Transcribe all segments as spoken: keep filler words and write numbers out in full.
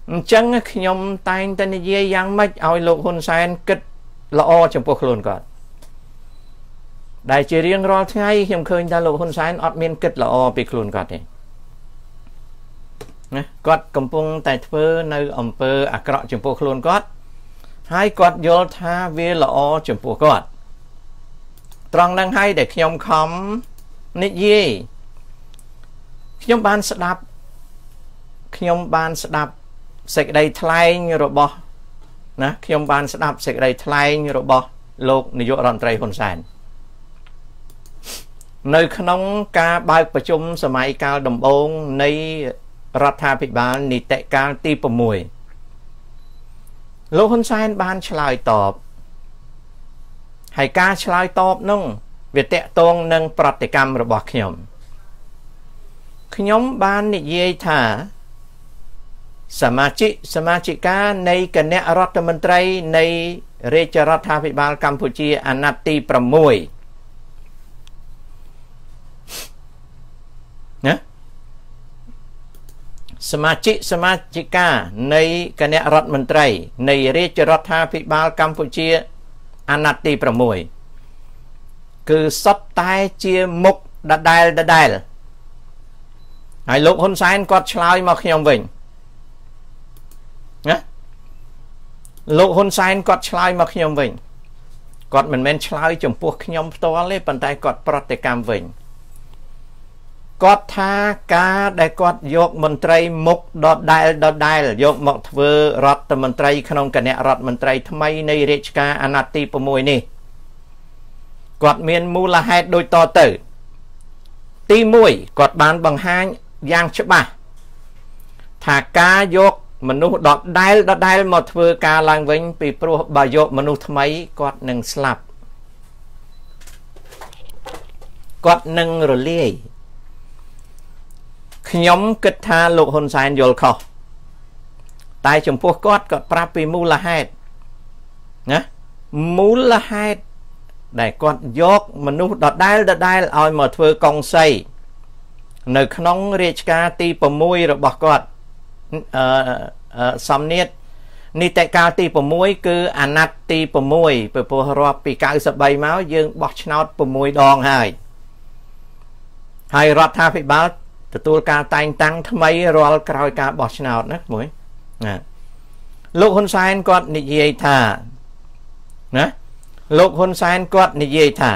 chẳng nhóm tay tên dây giang mách ôi lục hôn sáng kích lõ trong cuộc luôn còn đại chỉ riêng rõ ngay nhóm khơi ta lục hôn sáng ọt miên kích lõ bị luôn còn này quạt cầm pung tại phơ nơi ẩm phơ à cọ trong cuộc luôn quạt hai quạt vô tha về lõ trong cuộc quạt tròn năng hay để nhóm khóm nít gì nhóm ban sẽ đạp nhóm ban sẽ đạp sạch đầy thay như rồi bỏ nè nhóm ban sẽ đạp sạch đầy thay như rồi bỏ lục này dụ rọn tray hồn sản nơi khăn ca bàiประชุม สมัย cao đồng ôn ใน รัฐาภิบาล นิติการ ទី หก លោក ហ៊ុន សែន បាន ឆ្លើយ តប ហើយ ការ ឆ្លើយ តប នោះ វា តកតង នឹង ប្រតិកម្ម របស់ ខ្ញុំ ខ្ញុំ បាន និយាយ ថា សមាជិក សមាជិកា នៃ គណៈ រដ្ឋមន្ត្រី នៃ រាជរដ្ឋាភិបាល កម្ពុជា អាណត្តិ ទី หก ណា សមាជិក សមាជិកា នៃ គណៈ រដ្ឋមន្ត្រី នៃ រាជរដ្ឋាភិបាល កម្ពុជា អាណត្តិ ទី หก គឺ សុទ្ធ តែ ជា មុខ ដដែល ដដែល ហើយ លោក ហ៊ុន សែន គាត់ ឆ្លើយ មក ខ្ញុំ វិញ ណា លោក ហ៊ុន សែន គាត់ ឆ្លើយ មក ខ្ញុំ វិញ គាត់ មិន មែន ឆ្លើយ ចំពោះ ខ្ញុំ ផ្ទាល់ ទេ ប៉ុន្តែ គាត់ ប្រតិកម្ម វិញ គាត់ ថា ការ ដែល គាត់ យក មន្ត្រី មុខ ដដែល ដដែល យក មក ធ្វើ រដ្ឋមន្ត្រី ក្នុង គណៈ រដ្ឋមន្ត្រី ថ្មី នៃ រាជការ អាណត្តិ ទី หก នេះ គាត់ មាន មូលហេតុ ដូច តទៅ ទី មួយ គាត់ បាន បង្ហាញ យ៉ាង ច្បាស់ ថា ការ យក មនុស្ស ដដែល ដដែល មក ធ្វើ ការ ឡើង វិញ ពី ព្រោះ បើ យក មនុស្ស ថ្មី គាត់ នឹង ស្លាប់ គាត់ នឹង រលាយ ខ្ញុំ គិត ថា លោក ហ៊ុន សែន យល់ ខុស តែ ចំពោះ គាត់ គាត់ ប្រាប់ ពី មូលហេតុ ណា មូលហេតុ ដែល គាត់ យក មនុស្ស ដដែល ដដែល ឲ្យ មក ធ្វើ កុងសី នៅ ក្នុង រាជការ ទី หก របស់ គាត់ អឺ សំនៀត នីតិកាល ទី หก គឺ អាណត្តិ ទី หก ពី ព្រោះ រាប់ ពី เก้าสิบสาม មក យើង បោះ ឆ្នោត หก ដង ហើយ ហើយ រដ្ឋាភិបាល ទទួល ការ តែងតាំង ថ្មី រាល់ ក្រោយ ការ បោះ ឆ្នោត ណា មួយ ណា លោក ហ៊ុន សែន គាត់ និយាយ ថា ណា លោក ហ៊ុន សែន គាត់ និយាយ ថា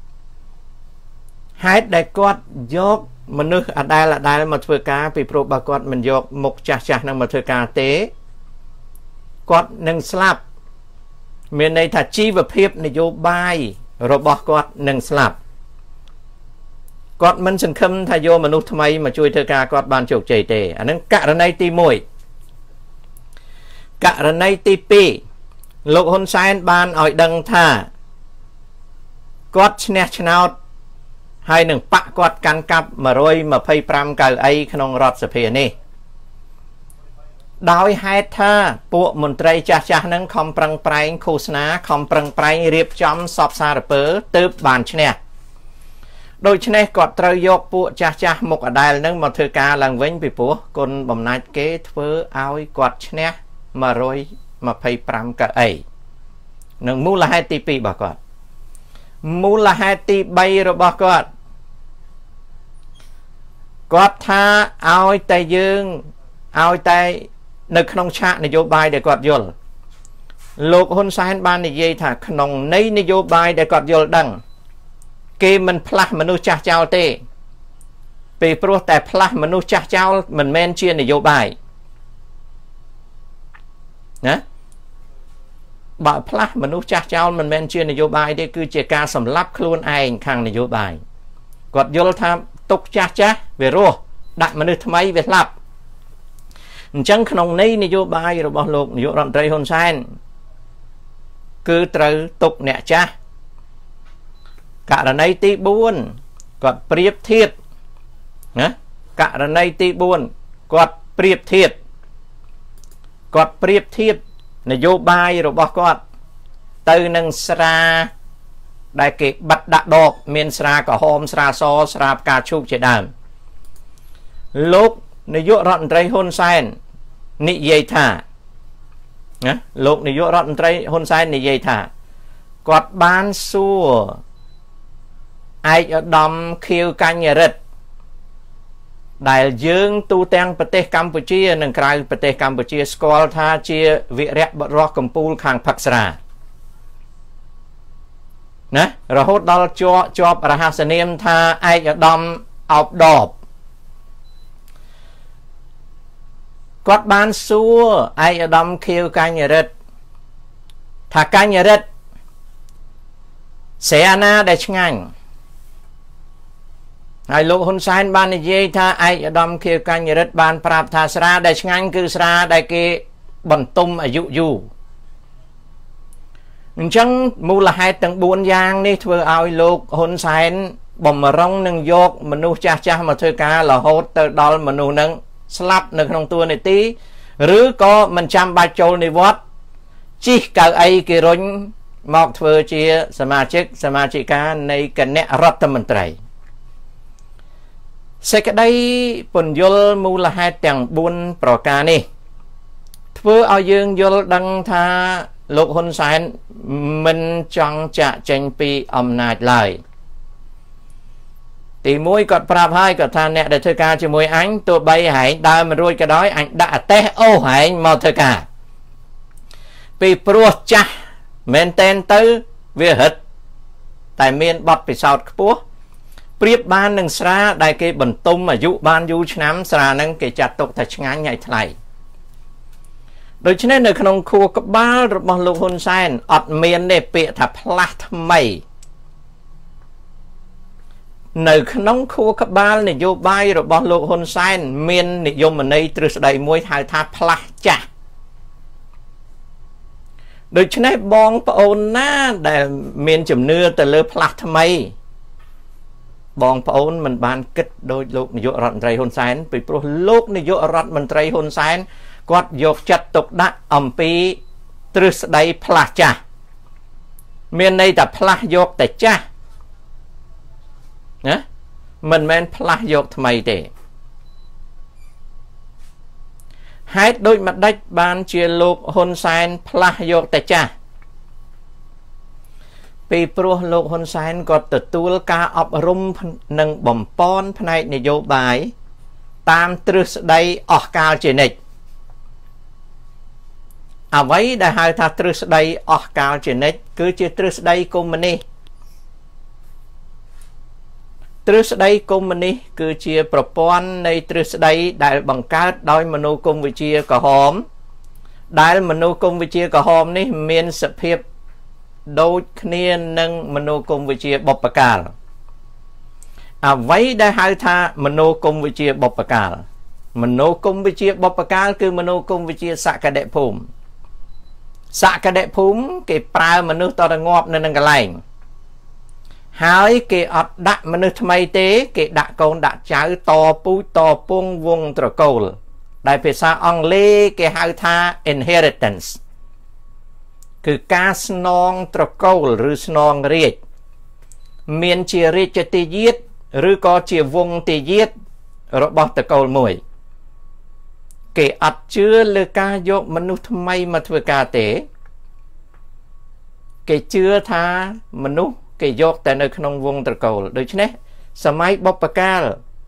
ហេតុ ដែល គាត់ យក មនុស្ស អដែល អដែល មក ធ្វើ ការ ពី ព្រោះ បើ គាត់ មិន យក មុខ ចាស់ ចាស់ នឹង មក ធ្វើ ការ ទេ គាត់ នឹង ស្លាប់ មាន ន័យ ថា ជីវភាព នយោបាយ របស់ គាត់ នឹង ស្លាប់ គាត់ មិន សង្ឃឹម ថា យក មនុស្ស ថ្មី មក ជួយ ធ្វើ ការ គាត់ បាន ជោគជ័យ ទេ អា នឹង ករណី ទី មួយ ករណី ទី ពីរ លោក ហ៊ុន សែន បាន ឲ្យ ដឹង ថា គាត់ ឈ្នះ ឆ្នោត ហើយ នឹង បាក់ គាត់ កាន់ កាប់ một trăm hai mươi lăm កៅអី ក្នុង រដ្ឋសភា នេះ ដោយ ហេតុ ថា ពួក មន្ត្រី ចាស់ ចាស់ នឹង ខំ ប្រឹង ប្រែង ឃោសនា ខំ ប្រឹង ប្រែង រៀបចំ សព សារពើ ទើប បាន ឈ្នះ ដូច្នេះ គាត់ ត្រូវ យក ពួក ចាស់ ចាស់ មុខ អដែល នឹង មក ធ្វើ ការ ឡើង វិញ ពី ព្រោះ គុណ បំណាច់ គេ ធ្វើ ឲ្យ គាត់ ឈ្នះ một trăm hai mươi lăm កៅអី នឹង មូលហេតុ ទី ពីរ របស់ គាត់ មូលហេតុ ទី បី របស់ គាត់ គាត់ ថា ឲ្យ តែ យើង ឲ្យ តែ នៅ ក្នុង ឆាក នយោបាយ ដែល គាត់ យល់ លោក ហ៊ុន សែន បាន និយាយ ថា ក្នុង នៃ នយោបាយ ដែល គាត់ យល់ ដឹង គេ មិន ផ្លាស់ មនុស្ស ចាស់ ចោល ទេ ពេល ព្រោះ តែ ផ្លាស់ មនុស្ស ចាស់ ចោល មិន មែន ជា នយោបាយ ណា បើ ផ្លាស់ មនុស្ស ចាស់ ចោល មិន មែន ជា នយោបាយ ទេ គឺជា ការ សម្លាប់ ខ្លួន ឯង ខាង នយោបាយ គាត់ យល់ ថា ទុក ចាស់ ចាស់ វារស់ ដាក់ មនុស្ស ថ្មី វា ស្លាប់ អញ្ចឹង ក្នុង នៃ នយោបាយ របស់ លោក នាយក រដ្ឋមន្ត្រី ហ៊ុន សែន គឺ ត្រូវ ទុក អ្នក ចាស់ ករណី ទី bốn គាត់ ប្រៀប ធៀប ណា ករណី ទី bốn គាត់ ប្រៀប ធៀប គាត់ ប្រៀប ធៀប នយោបាយ របស់ គាត់ ទៅ នឹង ស្រា ដែល គេ បាត់ ដាក់ ដប មាន ស្រា ក្រហម ស្រា ស ស្រា ផ្កាឈូក ជា ដើម លោក នាយក រដ្ឋមន្ត្រី ហ៊ុន សែន បនិយាយថាណាលោកនាយករដ្ឋមន្ត្រីហ៊ុនសែននិយាយថាគាត់បានសួរឯកឧត្តមខៀវកញ្ញរិទ្ធដែលយើងទូទាំងប្រទេសកម្ពុជានិងក្រៅប្រទេសកម្ពុជាស្គាល់ថាជាវីរៈបុរសកម្ពុជាខាងផឹកស្រាណារហូតដល់ជាប់ជាប់រហស្សនាមថាឯកឧត្តមអោបដបគាត់បានសួរឯកឧត្តមខៀវកញ្ញរិទ្ធថាកញ្ញរិទ្ធស្រីអាណាដែលឆ្ងាញ់ហើយលោកហ៊ុនសែនបាននិយាយថាឯកឧត្តមខៀវកញ្ញរិទ្ធបានប្រាប់ថាស្រាដែលឆ្ងាញ់គឺស្រាដែលគេបន្ទុំអាយុយូរអញ្ចឹងមូលហេតុទាំងបួនយ៉ាងនេះធ្វើឲ្យលោកហ៊ុនសែនបំរុងនឹងយកមនុស្សចាស់ចាស់មកធ្វើការរហូតទៅដល់មនុស្សនឹងស្លាប់នៅក្នុងតួនាទីឬក៏មិនចាំបាច់ចូលនិវត្តន៍ជិះកៅអីគេរុញមកធ្វើជាសមាជិកសមាជិកានៃគណៈរដ្ឋមន្ត្រីសេចក្តីពន្យល់មូលហេតុទាំងបួនប្រការនេះធ្វើឲ្យយើងយល់ដឹងថាលោកហ៊ុនសែនមិនចង់ចាក់ចេញពីអំណាចឡើយទីមួយគាត់ប្រាប់ហើយគាត់ថាអ្នកដែលធ្វើការជាមួយអញទោះបីហែងដើរមិនរួចក៏ដោយអញដាក់អតេសអូហែងមកធ្វើការពីព្រោះចាស់មែនតែនទៅវាហិតតែមានបទពិសោធន៍ខ្ពស់ប្រៀបបាននឹងស្រាដែលគេបន្ទុំអាយុបានយូរឆ្នាំស្រាហ្នឹងគេចាត់ទុកថាឆ្ងាញ់ហើយថ្លៃដូច្នេះនៅក្នុងខួរក្បាលរបស់លោកហ៊ុនសែនអត់មានទេពាក្យថាផ្លាស់ថ្មីនៅក្នុងខួរក្បាលនយោបាយរបស់លោកហ៊ុនសែនមាននិយមន័យទ្រឹស្ដីមួយហៅថាផ្លាស់ចាស់ដូច្នេះបងប្អូនណាដែលមានជំនឿទៅលើផ្លាស់ថ្មីបងប្អូនមិនបានគិតដោយលោកនាយករដ្ឋមន្ត្រីហ៊ុនសែនពីព្រោះលោកនាយករដ្ឋមន្ត្រីហ៊ុនសែនគាត់យកចិត្តទុកដាក់អំពីទ្រឹស្ដីផ្លាស់ចាស់មានន័យថាផ្លាស់យកតែចាស់ណាមិនមែនផ្លាស់យកថ្មីទេហេតុដូចម្ដេចបានជាលោកហ៊ុនសែនផ្លាស់យកតែចាស់ពីព្រោះលោកហ៊ុនសែនគាត់ទទួលការអប់រំនិងបំពន់ផ្នែកនយោបាយតាមទ្រឹស្ដីអស់កាលជានិច្ចអ្វីដែលហៅថាទ្រឹស្ដីអស់កាលជានិច្ចគឺជាទ្រឹស្ដីកុម្មុយនីសទ្រឹស្ដីកុម្មុយនីសគឺជាប្រព័ន្ធនៃទ្រឹស្ដីដែលបង្កើតដោយមនោគមវិជ្ជាក្រហមដែលមនោគមវិជ្ជាក្រហមនេះមានសភាពដូចគ្នានឹងមនោគមវិជ្ជាបុព្វកាលអ្វីដែលហៅថាមនោគមវិជ្ជាបុព្វកាលមនោគមវិជ្ជាបុព្វកាលគឺមនោគមវិជ្ជាសក្តិភូមិសក្តិភូមិគេប្រើមនុស្សតរងាប់នៅនឹងកន្លែងហើយគេអត់ដាក់មនុស្សថ្មីទេគេដាក់កូនដាក់ចៅតពូជតពងវងត្រកូលដែលភាសាអង់គ្លេសគេហៅថា inheritance គឺការស្នងត្រកូលឬស្នងរាជមានជារាជទាយាទឬក៏ជាវងទាយាទរបស់ត្រកូលមួយគេអត់ជឿលើការយកមនុស្សថ្មីមកធ្វើការទេគេជឿថាមនុស្សគេយកតែនៅក្នុងវងត្រកូលដូច្នេះសម័យបុព្វកាល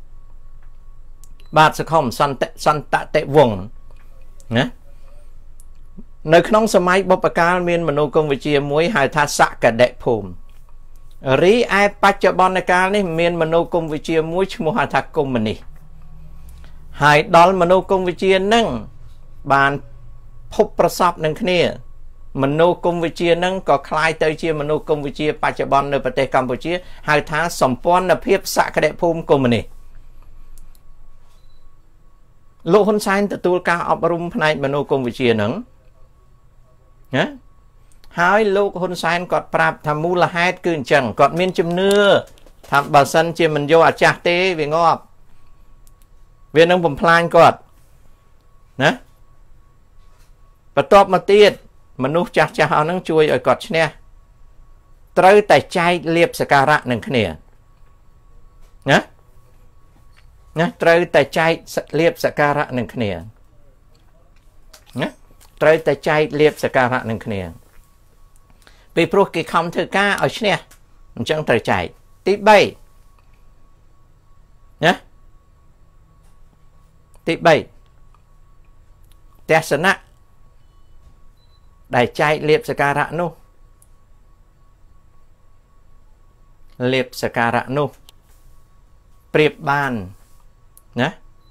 បាទសខុមសន្តសន្តតិវង្សណានៅក្នុងសម័យបុព្វកាលមានមនោគមវិជ្ជាមួយហៅថាសក្តិភូមិរីឯបច្ចុប្បន្នកាលនេះមានមនោគមវិជ្ជាមួយឈ្មោះហៅថាកុម្មុយនីសហើយដល់មនោគមវិជ្ជានឹងបានភពប្រសពនឹងគ្នាមនោគមវិជ្ជានឹងក៏คล้ายទៅជាមនោគមវិជ្ជាបច្ចុប្បន្ននៅប្រទេសកម្ពុជាហៅថាសម្ព័ន្ធភាពសក្តិភូមិកុម្មុយនីសលោកហ៊ុនសែនទទួលការអប់រំផ្នែកមនោគមវិជ្ជានឹងណាហើយលោកហ៊ុនសែនគាត់ប្រាប់ថាមូលហេតុគឺអញ្ចឹងគាត់មានជំនឿថាបើសិនជាមិនយកអាចាស់ទេវាងាប់វានឹងបំផ្លាញគាត់ណាបន្ទាប់មកទៀតមនុស្សចាស់ចាស់អស់ហ្នឹងជួយឲ្យគាត់ឈ្នះត្រូវតែចែកលៀបសការៈនឹងគ្នាណាណាត្រូវតែចែកលៀបសការៈនឹងគ្នាណាត្រូវតែចែកលៀបសការៈនឹងគ្នាពីព្រោះគេខំធ្វើការឲ្យឈ្នះអញ្ចឹងត្រូវចែកទី3ណាទី3ទស្សនៈដែលចែកលៀបសការៈនោះលៀបសការៈនោះប្រៀបបានណា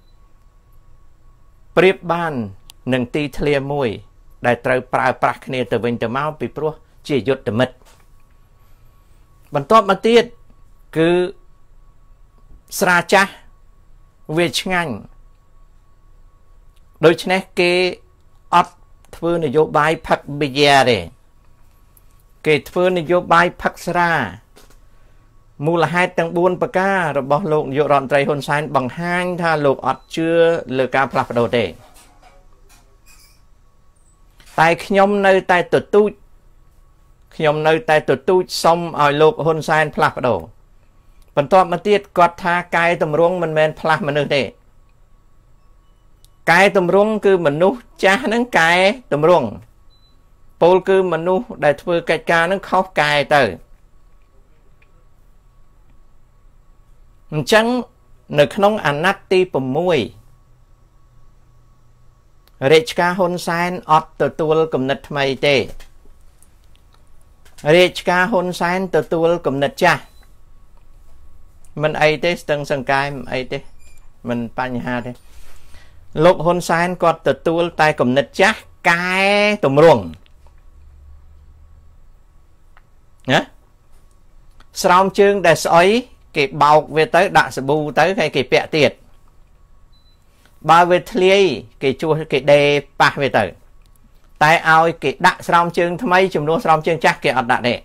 ប្រៀបបាននឹងទីធ្លាមួយដែលត្រូវប្រើប្រាស់គ្នាទៅវិញទៅមកពីព្រោះជាយុទ្ធមិត្តបន្ទាប់មកទៀតគឺស្រាចាស់វាឆ្ងាញ់ដូច្នេះគេអត់ធ្វើនយោបាយផឹកប៊ីយ៉ាទេគេធ្វើនយោបាយផឹកស្រាមូលហេតុទាំងបួនប្រការរបស់លោកនាយករដ្ឋមន្ត្រីហ៊ុនសែនបង្ហាញថាលោកអត់ជឿលើការផ្លាស់ប្ដូរទេតែខ្ញុំនៅតែទទូចខ្ញុំនៅតែទទូចសុំឲ្យលោកហ៊ុនសែនផ្លាស់ប្ដូរបន្ទាប់មកទៀតគាត់ថាកែតម្រង់មិនមែនផ្លាស់មនុស្សទេកែតម្រង់គឺមនុស្សចាស់ហ្នឹងកែតម្រង់ពលគឺមនុស្សដែលធ្វើកិច្ចការហ្នឹងខុសកែទៅអញ្ចឹងនៅក្នុងអាណត្តិទី6រាជការហ៊ុនសែនអត់ទទួលគំនិតថ្មីទេរាជការហ៊ុនសែនទទួលគំនិតចាស់មិនអីទេស្ទឹងសង្កែមិនអីទេមិនបញ្ហាទេលោកហ៊ុនសែនគាត់ទទួលតែគំនិតចាស់កែតម្រង់ណាស្រោមជើងដែលស្អុយគេបោកវាទៅដាក់សាប៊ូទៅហើយគេពាក់ទៀតបើវាធ្លាយគេជួសគេដេប៉ះវាទៅតែឲ្យគេដាក់ស្រោមជើងថ្មីចំនួនស្រោមជើងចាស់គេអត់ដាក់ទេ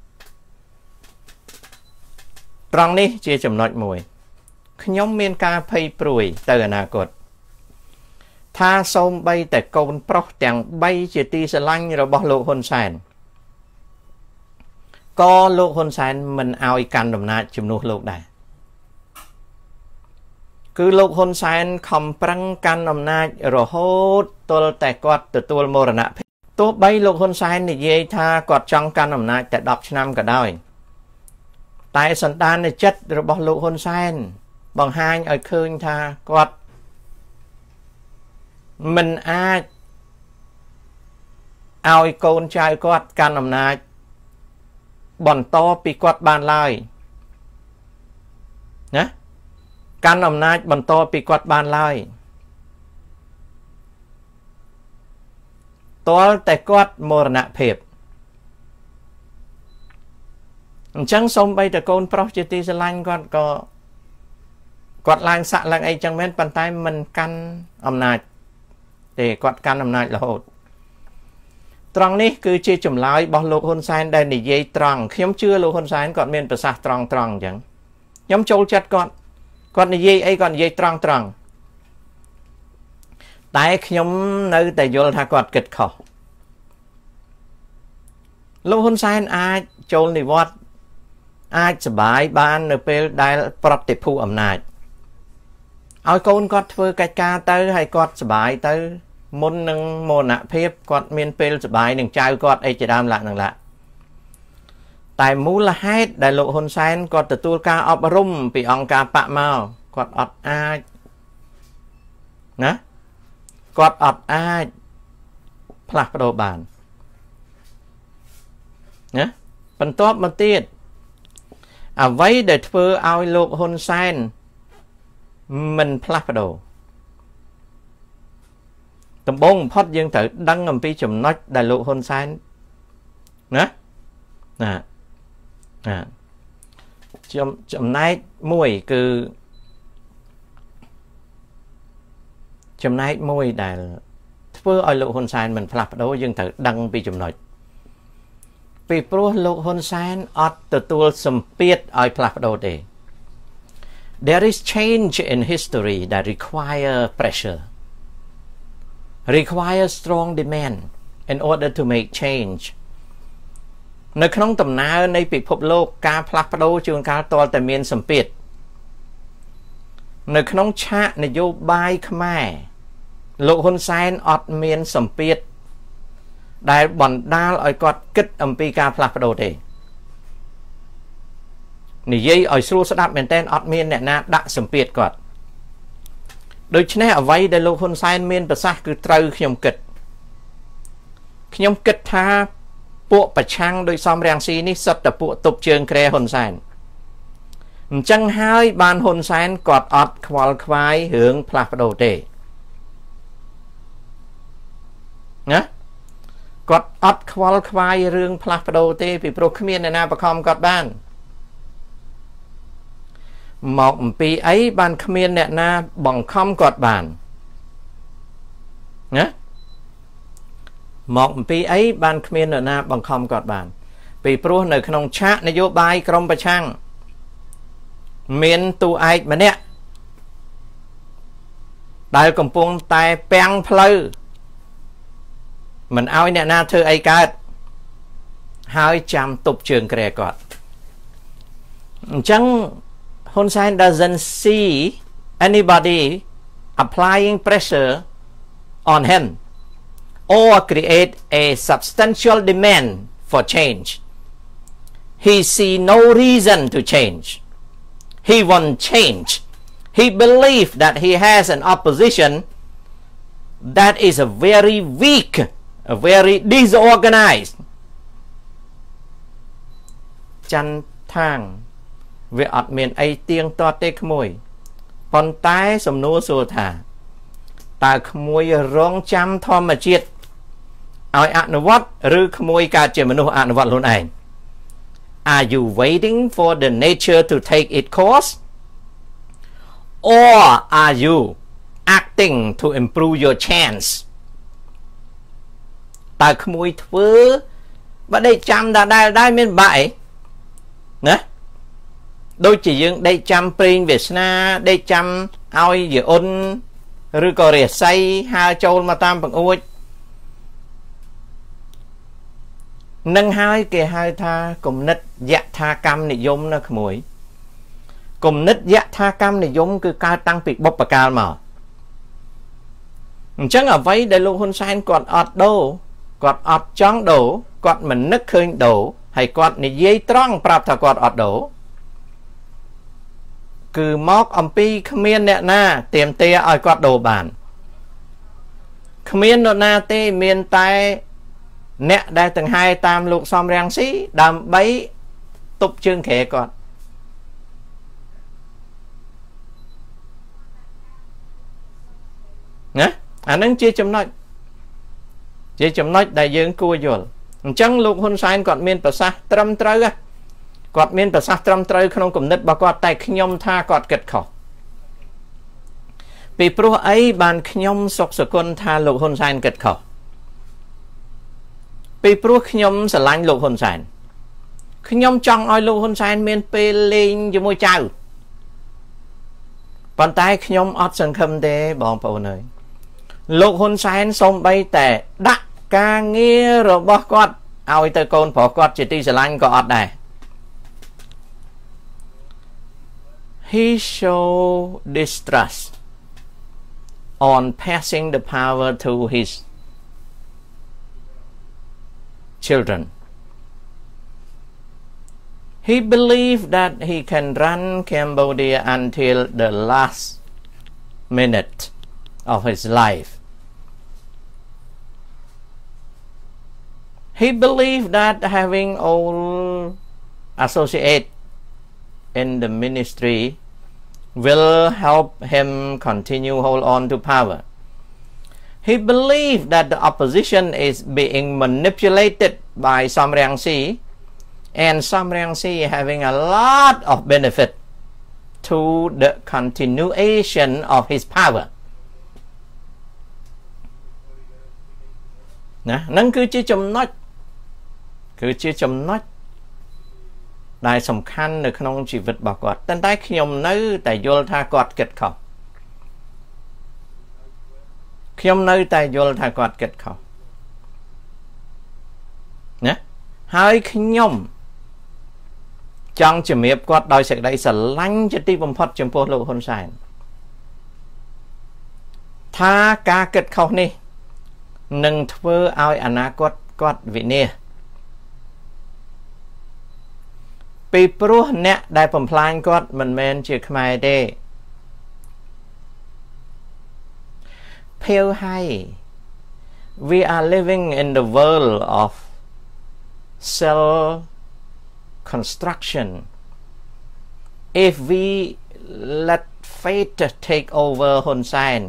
ត្រង់នេះជាចំណុចមួយខ្ញុំមានការភ័យព្រួយទៅអនាគតថាសូម្បីតែកូនប្រុសទាំង3ជាទីស្រឡាញ់របស់លោកហ៊ុនសែនក៏លោកហ៊ុនសែនមិនឲ្យកាន់អំណាចជំនួសលោកដែរគឺលោកហ៊ុនសែនខំប្រឹងកាន់អំណាចរហូតទល់តែគាត់ទទួលមរណភាពទោះបីលោកហ៊ុនសែននិយាយថាគាត់ចង់កាន់អំណាចតែ10ឆ្នាំក៏ដោយតែសន្តានចិត្តរបស់លោកហ៊ុនសែនបង្ហាញឲ្យឃើញថាគាត់មិនអាចឲ្យកូនចៅគាត់កាន់អំណាចបន្តពីគាត់បានឡើយណាកាន់អំណាចបន្តពីគាត់បានឡើយទាល់តែគាត់មរណភាពអញ្ចឹងសូម្បីតែកូនប្រុសជាទីស្រឡាញ់គាត់ក៏គាត់ឡើងសាក់ឡើងអីចឹងមែនប៉ុន្តែមិនកាន់អំណាចទេគាត់កាន់អំណាចរហូតត្រង់នេះគឺជាចម្លើយរបស់លោកហ៊ុនសែនដែលនិយាយត្រង់ខ្ញុំជឿលោកហ៊ុនសែនគាត់មានប្រសាសន៍ត្រង់ត្រង់អញ្ចឹងខ្ញុំចូលចិត្តគាត់គាត់និយាយអីគាត់និយាយត្រង់ត្រង់តែខ្ញុំនៅតែយល់ថាគាត់គិតខុសលោកហ៊ុនសែនអាចចូលនិវត្តន៍អាចសบายបាននៅពេលដែលប្រតិភូអំណាចឲ្យកូនគាត់ធ្វើកិច្ចការទៅហើយគាត់សบายទៅមុននឹងមរណភាពគាត់មានពេលសบายនឹងចៅគាត់អីជាដើមឡាក់នឹងឡាក់តែមូលហេតុដែលលោកហ៊ុនសែនគាត់ទទួលការអប់រំពីអង្គការបកមកគាត់អត់អាចណាគាត់អត់អាចផ្លាស់ប្ដូរបានណាបន្ទាប់មកទៀតអ្វីដែលធ្វើឲ្យលោកហ៊ុនសែនមិនផ្លាស់ប្ដូរដំបូងបំផុតយើងត្រូវដឹងអំពីចំណុចដែលលោកហ៊ុនសែនណាណាណាចំណែកមួយគឺចំណែកមួយដែលធ្វើឲ្យលោកហ៊ុនសែនមិនផ្លាស់ប្ដូរយើងត្រូវដឹងពីចំណុចពីព្រោះលោកហ៊ុនសែនអត់ទទួលសម្ពាធឲ្យផ្លាស់ប្ដូរទេ There is change in history that require pressure require strong demand in order to make change នៅក្នុងដំណើរនៃពិភពលោកការផ្លាស់ប្ដូរជួនកាលទាល់តែមានសម្ពាធនៅក្នុងឆាកនយោបាយខ្មែរលោកហ៊ុនសែនអត់មានសម្ពាធដែលបណ្ដាលឲ្យគាត់គិតអំពីការផ្លាស់ប្ដូរទេនិយាយឲ្យស្រួលស្ដាប់មែនតើអត់មានអ្នកណាដាក់សម្ពាធគាត់ដូច្នេះអ្វីដែលលោកហ៊ុនសែនមានប្រសាសន៍គឺត្រូវខ្ញុំគិតខ្ញុំគិតថាពួកប្រឆាំងដោយសំរាំងស៊ីនេះសិតតែពួកទប់ជើងក្រែហ៊ុនសែនអញ្ចឹងហើយបានហ៊ុនសែនគាត់អត់ខ្វល់ខ្វាយរឿងផ្លាស់ប្ដូរទេណាគាត់អត់ខ្វល់ខ្វាយរឿងផ្លាស់ប្ដូរទេពីព្រោះគ្មានអ្នកណាបខំគាត់បានមកអំពីអីបានគ្មានអ្នកណាបង្ខំគាត់បានណាមកអំពីអីបានគ្មានអ្នកណាបង្ខំគាត់បានពីព្រោះនៅក្នុងឆាកនយោបាយក្រមប្រឆាំងមានតួឯកម្នាក់ដែលកំពុងតែពាំងផ្លូវមិនឲ្យអ្នកណាធ្វើអីកើតហើយចាំទប់ជើងក្រែគាត់អញ្ចឹងហ៊ុនសែន doesn't see anybody applying pressure on him or create a substantial demand for change. He see no reason to change. He won't change. He believes that he has an opposition that is a very weak, a very disorganized. ចន្ទថាងវាអត់មានអីទៀងទាត់ទេក្មួយប៉ុន្តែសំណួរសួរថាតើក្មួយរងចាំធម្មជាតិឲ្យអនុវត្តឬក្មួយកើតជាមនុស្សអនុវត្តខ្លួនឯង Are you waiting for the nature to take its course or are you acting to improve your chance តើក្មួយធ្វើបើដេកចាំដដែលដែរមានបាក់អីណាដូចជាយើងដេកចាំព្រេងវាសនាដេកចាំឲ្យយាអ៊ុនឬក៏រាសីហើចូលមកតាមបង្អួចនឹងហើយគេហៅថាគំនិតយថាកម្មនិយមណាក្មួយគំនិតយថាកម្មនិយមគឺកើតតាំងពីបុព្វកាលមកអញ្ចឹងអ្វីដែលលោកហ៊ុនសែនគាត់អត់ដូរគាត់អត់ចង់ដូរគាត់មិននឹកឃើញដូរហើយគាត់និយាយត្រង់ប្រាប់ថាគាត់អត់ដូរគឺមកអំពីគ្មានអ្នកណាទៀមទាឲ្យគាត់ដូរបានគ្មាននរណាទេមានតែអ្នកដែលដង្ហែតាមលោកសំរាំងស៊ីដើម្បីទប់ជើងក្រែគាត់ណាអានឹងជាចំណុចជាចំណុចដែលយើងគួរយល់អញ្ចឹងលោកហ៊ុនសែនគាត់មានប្រសាសន៍ត្រឹមត្រូវគាត់មានប្រសាសន៍ត្រឹមត្រូវក្នុងគំនិតរបស់គាត់តែខ្ញុំថាគាត់គិតខុសពីព្រោះអីបានខ្ញុំសុខសគុណថាលោកហ៊ុនសែនគិតខុសពីព្រោះខ្ញុំស្រឡាញ់លោកហ៊ុនសែនខ្ញុំចង់ឲ្យលោកហ៊ុនសែនមានពេលលេងជាមួយចៅប៉ុន្តែខ្ញុំអត់សង្ឃឹមទេបងប្អូនអើយលោកហ៊ុនសែនសូម្បីតែដាក់ការងាររបស់គាត់ឲ្យទៅកូនប្រុសគាត់ជាទីស្រឡាញ់ក៏អត់ដែរHe showed distrust on passing the power to his children. He believed that he can run Cambodia until the last minute of his life. He believed that having all associates in the ministry will help him continue hold on to power. He believed that the opposition is being manipulated by Sam Rang Si and Sam Rang Si having a lot of benefit to the continuation of his power. ណានឹងគឺជាចំណុចគឺជាចំណុចដែលសំខាន់នៅក្នុងជីវិតរបស់គាត់តែតែខ្ញុំនៅតែយល់ថាគាត់គិតខុសខ្ញុំនៅតែយល់ថាគាត់គិតខុសណាហើយខ្ញុំចង់ជំរាបគាត់ដោយសេចក្តីស្រឡាញ់ជាទីបំផុតចំពោះលោកហ៊ុនសែនថថាការគិតខុសនេះនឹងធ្វើឲ្យអនាគតគាត់វិនាសពីព្រោះអ្នកដែលបំផ្លាញគាត់មិនមែនជាខ្មែរទេភៀវហើយ we are living in the world of self construction if we let fate take over Hun Sen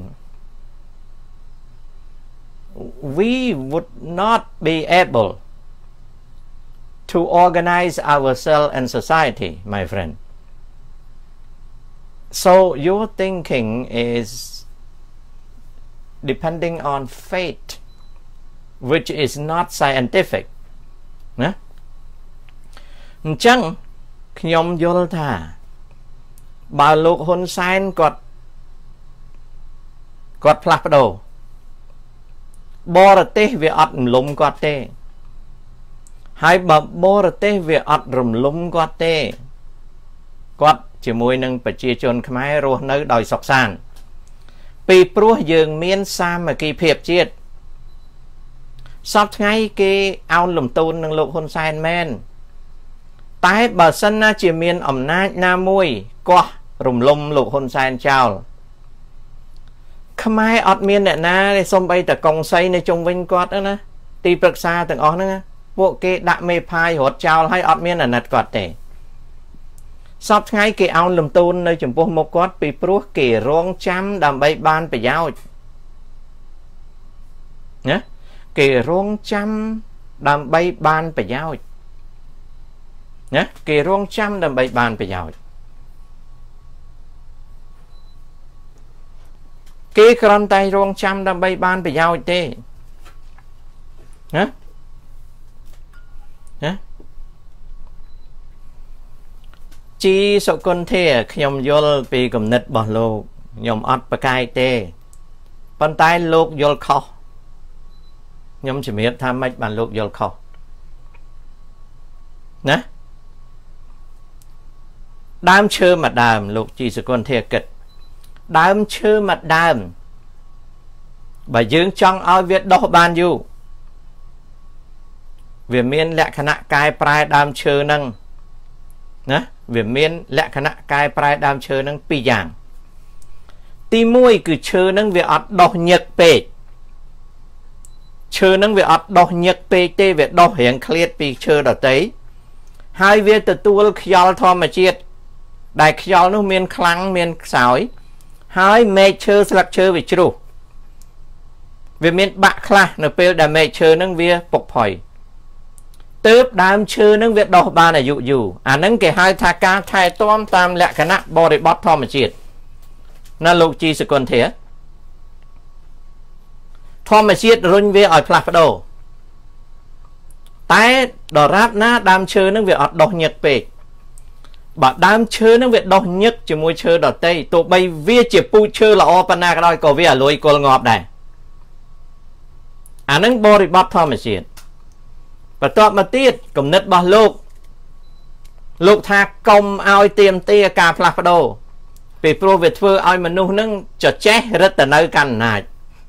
we would not be able to organize ourselves and society, my friend. So your thinking is depending on fate, which is not scientific. ណាអញ្ចឹងខ្ញុំយល់ថាបើលោកហ៊ុនសែនគាត់គាត់ផ្លាស់ប្ដូរបរទេសវាអត់រំលំគាត់ទេហើយបើបរទេសវាអត់រំលំគាត់ទេគាត់ជាមួយនឹងប្រជាជនខ្មែររស់នៅដោយសុខសាន្តពីព្រោះយើងមានសាមគ្គីភាពជាតិសពថ្ងៃគេអោនលំទោននឹងលោកហ៊ុនសែនមែនតែបើសិនណាជាមានអំណាចណាមួយកោះរំលំលោកហ៊ុនសែនចោលខ្មែរអត់មានអ្នកណាទេសំបីតកុងសីនៅជុំវិញគាត់ណាទីប្រឹក្សាទាំងអស់ហ្នឹងពួកគេដាក់មេផាយរត់ចោលហើយអត់មានអាណិតគាត់ទេសពថ្ងៃគេអោនលំទោននៅចំពោះមុខគាត់ពីព្រោះគេរងចាំដើម្បីបានប្រយោជន៍ណាគេរងចាំដើម្បីបានប្រយោជន៍ណាគេរងចាំដើម្បីបានប្រយោជន៍គេគ្រាន់តែរងចាំដើម្បីបានប្រយោជន៍ទេណាណាជីសុគន្ធាខ្ញុំយល់ពីគំនិតរបស់លោកខ្ញុំអត់ប្រកែកទេប៉ុន្តែលោកយល់ខុសខ្ញុំជំរាបថាម៉េចបានលោកយល់ខុសណាដើមឈើមួយដើមលោកជីសុគន្ធាគិតដើមឈើមួយដើមបើយើងចង់ឲ្យវាដុះបានយូរវាមានលក្ខណៈកែប្រែដើមឈើហ្នឹងណាវាមានលក្ខណៈកែប្រែដើមឈើហ្នឹងពីរយ៉ាងទីមួយគឺឈើហ្នឹងវាអត់ដុះញឹកពេកឈើហ្នឹងវាអត់ដុះញឹកពេកទេវាដុះរៀងឃ្លាតពីឈើដទៃហើយវាទទួលខ្យល់ធម្មជាតិដែលខ្យល់នោះមានខ្លាំងមានខ្សោយហើយមែកឈើស្លឹកឈើវាជ្រុះវាមានបាក់ខ្លះនៅពេលដែលមែកឈើហ្នឹងវាពុកផុយទើបដើមឈើនឹងវាដុះបានអាយុយូរអាហ្នឹងគេហៅថាការថែទាំតាមលក្ខណៈបរិបទធម្មជាតិណាលោកជីសុគន្ធាធម្មជាតិរុញវាឲ្យផ្លាស់ប្ដូរតែដរាបណាដើមឈើនឹងវាអត់ដុះញឹកពេកបើដើមឈើនឹងវាដុះញឹកជាមួយឈើដទៃទោះបីវាជាពូជឈើល្អប៉ុណ្ណាក៏ដោយក៏វាអាលួយគល់ងាប់ដែរអាហ្នឹងបរិបទធម្មជាតិបន្ទាប់មកទៀតគំនិតរបស់លោកលោកថាកុំឲ្យទៀមទាការផ្លាស់ប្ដូរពីព្រោះវាធ្វើឲ្យមនុស្សនឹងចចេះរឹតទៅនៅកាន់អំណាច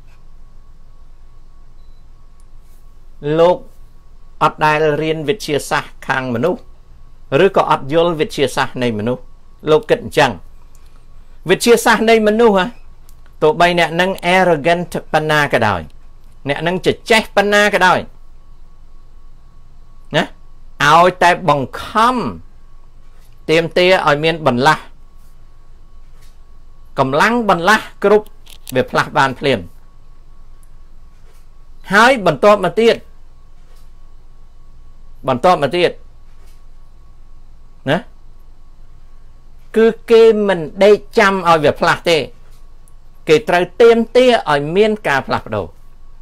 លោកអត់ដែលរៀនវិទ្យាសាស្ត្រខាងមនុស្សឬក៏អត់យល់វិទ្យាសាស្ត្រនៃមនុស្សលោកគិតអញ្ចឹងវិទ្យាសាស្ត្រនៃមនុស្សទោះបីអ្នកនឹង arrogant ប៉ុណ្ណាក៏ដោយអ្នកនឹងចចេះប៉ុណ្ណាក៏ដោយណាឲ្យតែបង្ខំទៀមទាឲ្យមានបន្លាស់កម្លាំងបន្លាស់គ្រប់វាផ្លាស់បានភ្លាមហើយបន្ទាប់មកទៀតបន្ទាប់មកទៀតណាគឺគេមិនដេកចាំឲ្យវាផ្លាស់ទេគេត្រូវទៀមទាឲ្យមានការផ្លាស់ប្ដូរ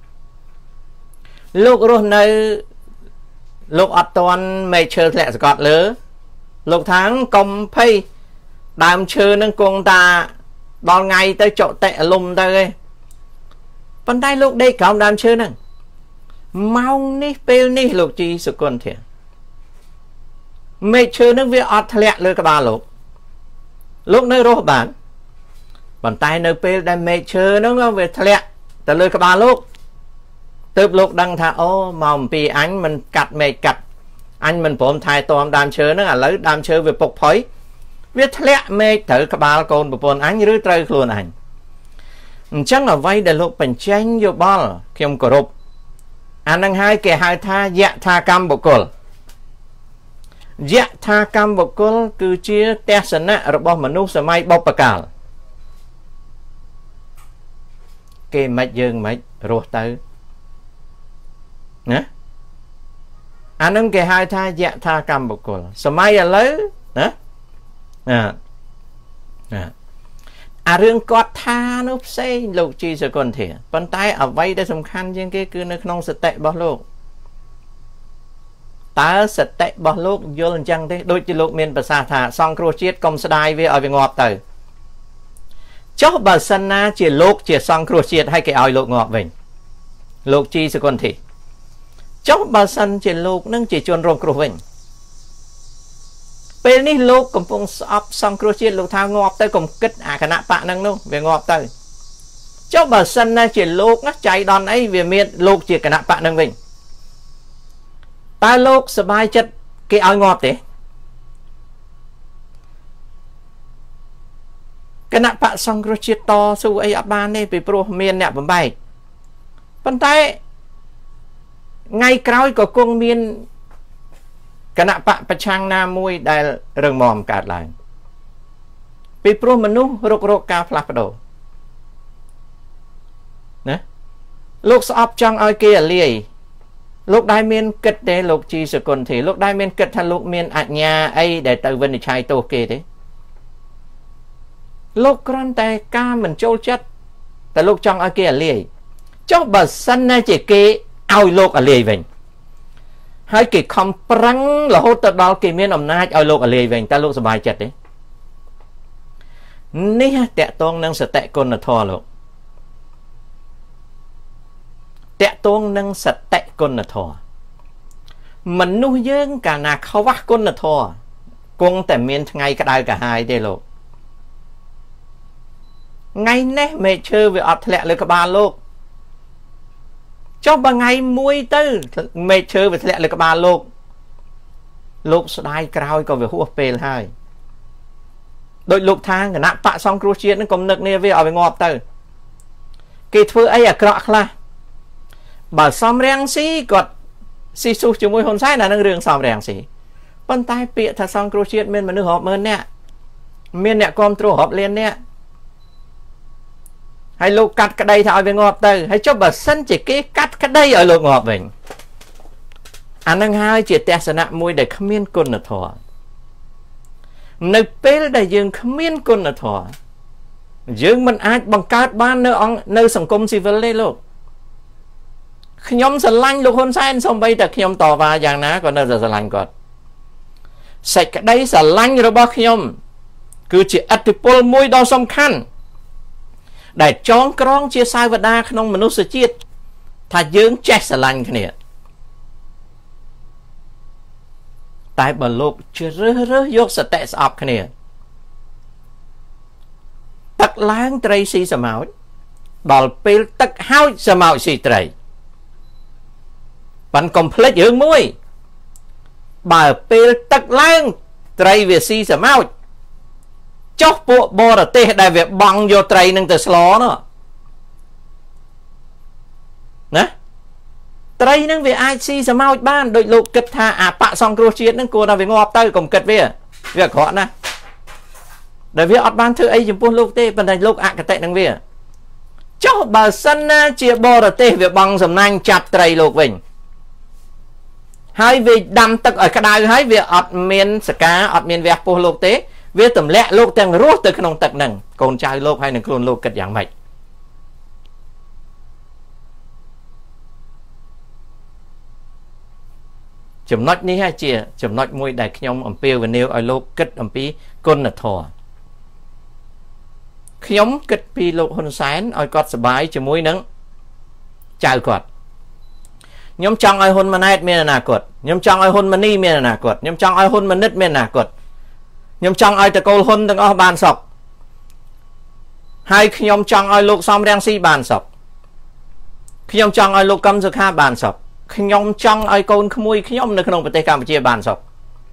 លោករស់នៅលោកអត់តន់មេឈើធ្លាក់សកត់លើលោកថាកុំភ័យដើមឈើនឹងគង់តាដល់ថ្ងៃទៅចុតិអលុំទៅឯងប៉ុន្តែលោកដេកក្រោមដើមឈើហ្នឹងម៉ោងនេះពេលនេះលោកជីសុគន្ធាមេឈើនឹងវាអត់ធ្លាក់លើក្បាលលោកលោកនៅរស់បាន Bàn tay nơi bê đang mê chơ nó về thật lẹ. Ta lơi các bà lúc. Tớp lúc đăng thả ô màu bì anh mình cắt mê cắt. Anh mình bổm thai tòm đàm chơ nó là lấy đàm chơ về bọc phối. Vì thật lẹ mê thử các bà con bồn anh rư trời luôn anh. Chắc là vay để lúc bình chanh vô bò khi ông cổ rụp. Anh đang hai kẻ hai tha dạ tha cam bộ cồn. Dạ tha cam bộ cồn cứ chia tè sẵn nạ rồi bỏ mà nụ xa mai bọc bà càl. Kê mạch dương mạch ruột tới. Nè. Anh đang kẻ hai tha dạ tha cam bộ cồn. Xa mai là lấy. Nè. Nè. Nè. À rương cọt tha nó xây lục chi sẽ còn thể. Bọn tay ở vay đã xâm khăn trên cái cứ nó không sẽ tệ bỏ lục. Ta sẽ tệ bỏ lục vô lần chăng thế. Đôi chứ lục miền bà xa thả xong khổ chiết công sẽ đai với ở về ngọt tới. Chó bà sân na chỉ lục chỉ xong khổ chiết hay cái oi lục ngọt vinh. Lục chi sẽ còn thể. Chó bà sân chỉ lục nâng chỉ chuồn rộng khổ vinh. Bên này lúc cũng phong sọp xong khổ chiết lúc thao ngọt tới cũng kích à khả nạ bạ nâng nụ về ngọt tới. Chó bà sân na chỉ lúc nó chạy đòn ấy về miền lúc chỉ khả nạ bạ nâng vinh. Ta lúc sơ bài chất cái oi ngọt thế. Cái nạ bạ xong khổ chiết to su ấy áp bàn này vì pro miền nẹ bấm bài. Phần tay ngay khói của con miền cái nạ bạ bà chang nam mùi đài rừng mòm cạt lại. Vì pro mà nụ rục rục ca flap đồ. Nè. Lúc sọp trong oi kia liề. Lúc đai miên kịch để lúc chi sự còn thì. Lúc đai miên kịch thà lúc miên ạch nhà ấy để tự vinh chai tô kê thế. Lúc con tay ca mình chôl chất. Tại lúc trong oi kia liề. Chốc bà sân này chỉ kê oi lúc ở liề vinh. Hai cái không prăng là hốt tật đó cái miền ẩm nát ở lục ở lề về ta lục sờ bài chật đấy. Ní ha tẹt tôn nâng sẽ tẹt con là thò lục. Tẹt tôn nâng sẽ tẹt con là thò. Mình nuôi dưỡng cả nà khâu vắt con là thò. Con tại miền ngay cả đai cả hai đây lục. Ngay nè mẹ chơi về ọt lẹ lên cả ba lục. Cho bà ngày muối tư mê chơi về lẹ là các bà lục. Lục sẽ đai krao có về hùa phê hai. Đôi lục thang nạ bạ xong khổ chiết nó cũng nực nè về ở về ngọt tư. Kỳ thưa ấy à krọ khla. Bà xóm ràng xí gọt xí xúc cho môi hôn sai là nâng rương xóm ràng xí. Bọn tay bịa thật xong khổ chiết mình mà nước họp mơn nè. Miên nè con trô họp lên nè. Hay lục cắt cái đây thôi về ngọt từ. Hay cho bà sân chỉ cái cắt cái đây ở lục ngọt mình. Anh nâng hai chỉ tẹt sẵn nạ mùi để khám miên côn là thỏa. Nơi bế để dương khám miên côn là thỏa. Dương mình ai bằng cát bán nơi sẵn công si vấn lê lục. Nhóm sẵn lanh lục hôn sai xong bây giờ nhóm tỏ vào dạng ná còn nơi giờ sẵn lanh còn. Sạch cái đây sẵn lanh rồi bác nhóm. Cứ chỉ ạch thì bố mùi đó xong khăn. Để chóng krong chia sai vật đa không mà nó sẽ chiết. Thà dưỡng chết sẽ lành cái này. Tại bà lục chưa rơ rơ dốc sẽ tệ sọp cái này. Tắc láng trây xì xa máu. Bảo bê tắc hao xa máu xì trây. Bạn complete dưỡng mùi. Bảo bê tắc láng trây về xì xa máu. Chốc bộ bò ra tê đại việc bằng vô trầy nâng tờ sló nó. Nè. Trầy nâng về ai xì xa mau bán. Đôi lục kịch thà à bạ xong khổ chiết nâng cô nào về ngọt tới cùng kịch về. Việc họ nè. Để việc ọt bán thư ấy dùm bố lục tê. Bạn thành lục ạ cái tệ nâng về. Chốc bà sân chia bò ra tê việc bằng dùm nanh chạp trầy lục vinh. Hai vì đâm tức ở cái đài hai việc ọt miên sả cá ọt miên vẹt bố lục tê. Vì tầm lẽ lục tên rốt từក្នុងទឹកnâng. Con trai lục hay nâng khuôn lục kịch dạng mạch. Chùm nốt ní hay chìa. Chùm nốt mùi đại nhóm ẩm bêu và nêu ở lục kịch ẩm bí con nật thò. Nhóm kịch bí lục hôn sáng ở cọt sả bái cho mùi nâng. Chào cọt. Nhóm trong ai hôn mà nét miền nà cọt. Nhóm trong ai hôn mà ni miền nà cọt. Nhóm trong ai hôn mà nít miền nà cọt. Nhưng trong ai ta câu hôn từng ở bàn sọc ហើយខ្ញុំចង់ឲ្យលោកសំរាំងស៊ីបានសុខខ្ញុំចង់ឲ្យលោកកឹមសុខាបានសុខខ្ញុំចង់ឲ្យកូនក្មួយខ្ញុំនៅក្នុងប្រទេសកម្ពុជាបានសុខ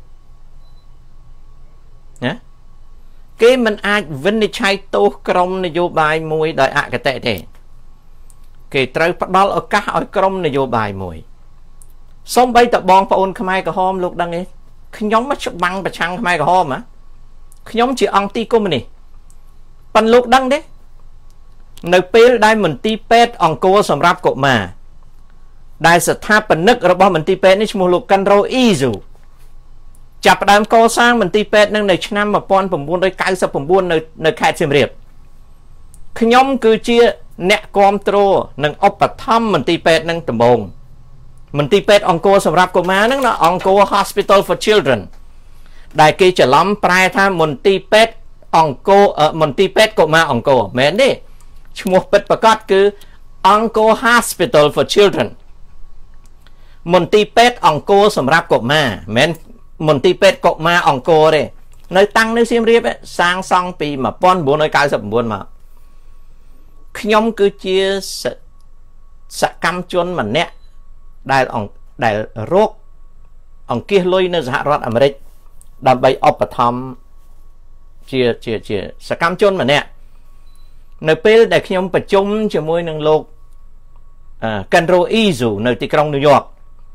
ណាគេមិនអាចវិនិច្ឆ័យទោសក្រុមនយោបាយមួយដោយអគតិទេគេត្រូវផ្ដល់ឱកាសឲ្យក្រុមនយោបាយមួយសូម្បីតែបងប្អូនខ្មែរក្រហមលោកដឹងទេខ្ញុំមកច្បាំងប្រឆាំងខ្មែរក្រហមហ៎ខ្ញុំជាអង្គទីកុម្មុយនីសប៉ុន្តែលោកដឹងទេនៅពេលដែលមន្ទីរពេទ្យអង្គរសម្រាប់កុមារដែលស្ថាបនិករបស់មន្ទីរពេទ្យនេះឈ្មោះលោកកាន់រ៉ូអ៊ីស៊ូចាប់ផ្ដើមកសាងមន្ទីរពេទ្យនឹងនៅឆ្នាំmột nghìn chín trăm chín mươi chínនៅនៅខេត្តសៀមរាបខ្ញុំគឺជាអ្នកគ្រប់គ្រងនិងឧបត្ថម្ភមន្ទីរពេទ្យនឹងដំបូងមន្ទីរពេទ្យអង្គរសម្រាប់កុមារហ្នឹងណាអង្គរ Hospital for Children ដែលគេច្រឡំប្រែថាមន្ទីរពេទ្យអង្គរមន្ទីរពេទ្យកុមារអង្គរមែនទេឈ្មោះពិតប្រាកដគឺអង្គរ Hospital for Children មន្ទីរពេទ្យអង្គរសម្រាប់កុមារមែនមន្ទីរពេទ្យកុមារអង្គរទេនៅតាំងនៅសៀមរាបសាងសង់ពីmột nghìn chín trăm chín mươi chínមកខ្ញុំគឺជាសកម្មជនម្នាក់ដែលដែលរកអង្គាសលុយនៅសហរដ្ឋអាមេរិកដើម្បីឧបត្ថម្ភជាជាជាសកម្មជនម្នាក់នៅពេលដែលខ្ញុំប្រជុំជាមួយនឹងលោកកាន់រ៉ូអ៊ីស៊ូនៅទីក្រុងញូវយ៉ក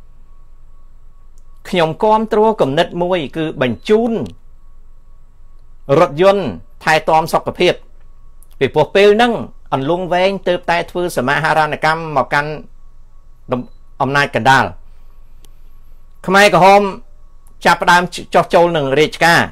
ខ្ញុំគាំទ្រគំនិតមួយគឺបញ្ជូនរថយន្តថែទាំសុខភាពពីព្រោះពេលហ្នឹងអន្លង់វែងទើបតែធ្វើសមាហរណកម្មមកកាន់អំណាចកណ្ដាលខ្មែរក្រហមចាប់ផ្ដើមចោះចូលនឹងរាជការ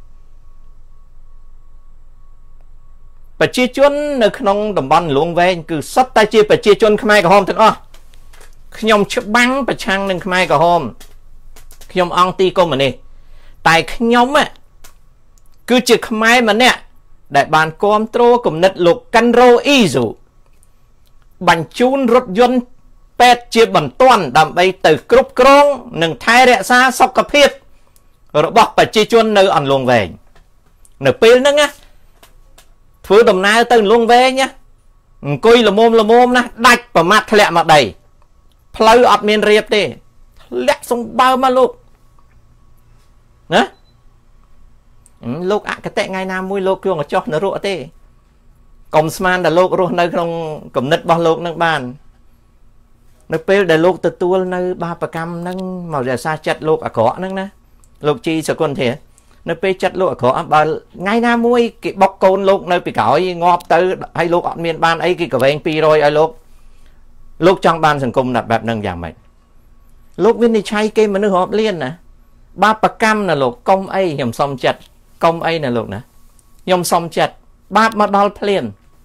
ប្រជាជននៅក្នុងតំបន់លងវែងគឺសុទ្ធតែជាប្រជាជនខ្មែរក្រហមទាំងអស់ខ្ញុំច្បាំងប្រឆាំងនឹងខ្មែរក្រហមខ្ញុំអង្គទីកុម្មុយនីសតែខ្ញុំគឺជាខ្មែរម្នាក់ដែលបានគ្រប់គ្រងគំនិតលោកកាន់រ៉ូអ៊ីស៊ូបញ្ជូនរថយន្តពេទ្យជាបន្ទាន់ដើម្បីទៅគ្រប់គ្រងនិងថែរក្សាសុខភាពរបស់ប្រជាជននៅអន្លង់វែងនៅពេលហ្នឹងណាធ្វើដំណើរទៅអន្លង់វែងណាអង្គុយល្មមល្មមណាដាច់ប្រមាថធ្លាក់មកដីផ្លូវអត់មានរៀបទេធ្លាក់សំបើមកលោកណាលោកអគតិថ្ងៃណាមួយលោកគួរចោះនរកទេកុំស្មានតែលោករស់នៅក្នុងគំនិតរបស់លោកនឹងបាននៅពេលដែលលោកទទួលនៅបាបកម្មហ្នឹងមករក្សាចិត្តលោកអាក្រក់ហ្នឹងណាលោកជីសកុនធានៅពេលចិត្តលោកអាក្រក់បើថ្ងៃណាមួយគេបុកកូនលោកនៅពីក្រោយងាប់ទៅហើយលោកអត់មានបានអីគេកវែងពីររយឲ្យលោកលោកចង់បានសង្គមបែបហ្នឹងយ៉ាងម៉េចលោកវិនិច្ឆ័យគេមនុស្សរាប់លានណាបាបកម្មណាលោកកុំអីខ្ញុំសុំចិត្តកុំអីណាលោកណាខ្ញុំសុំចិត្តបាបមកដល់ភ្លាម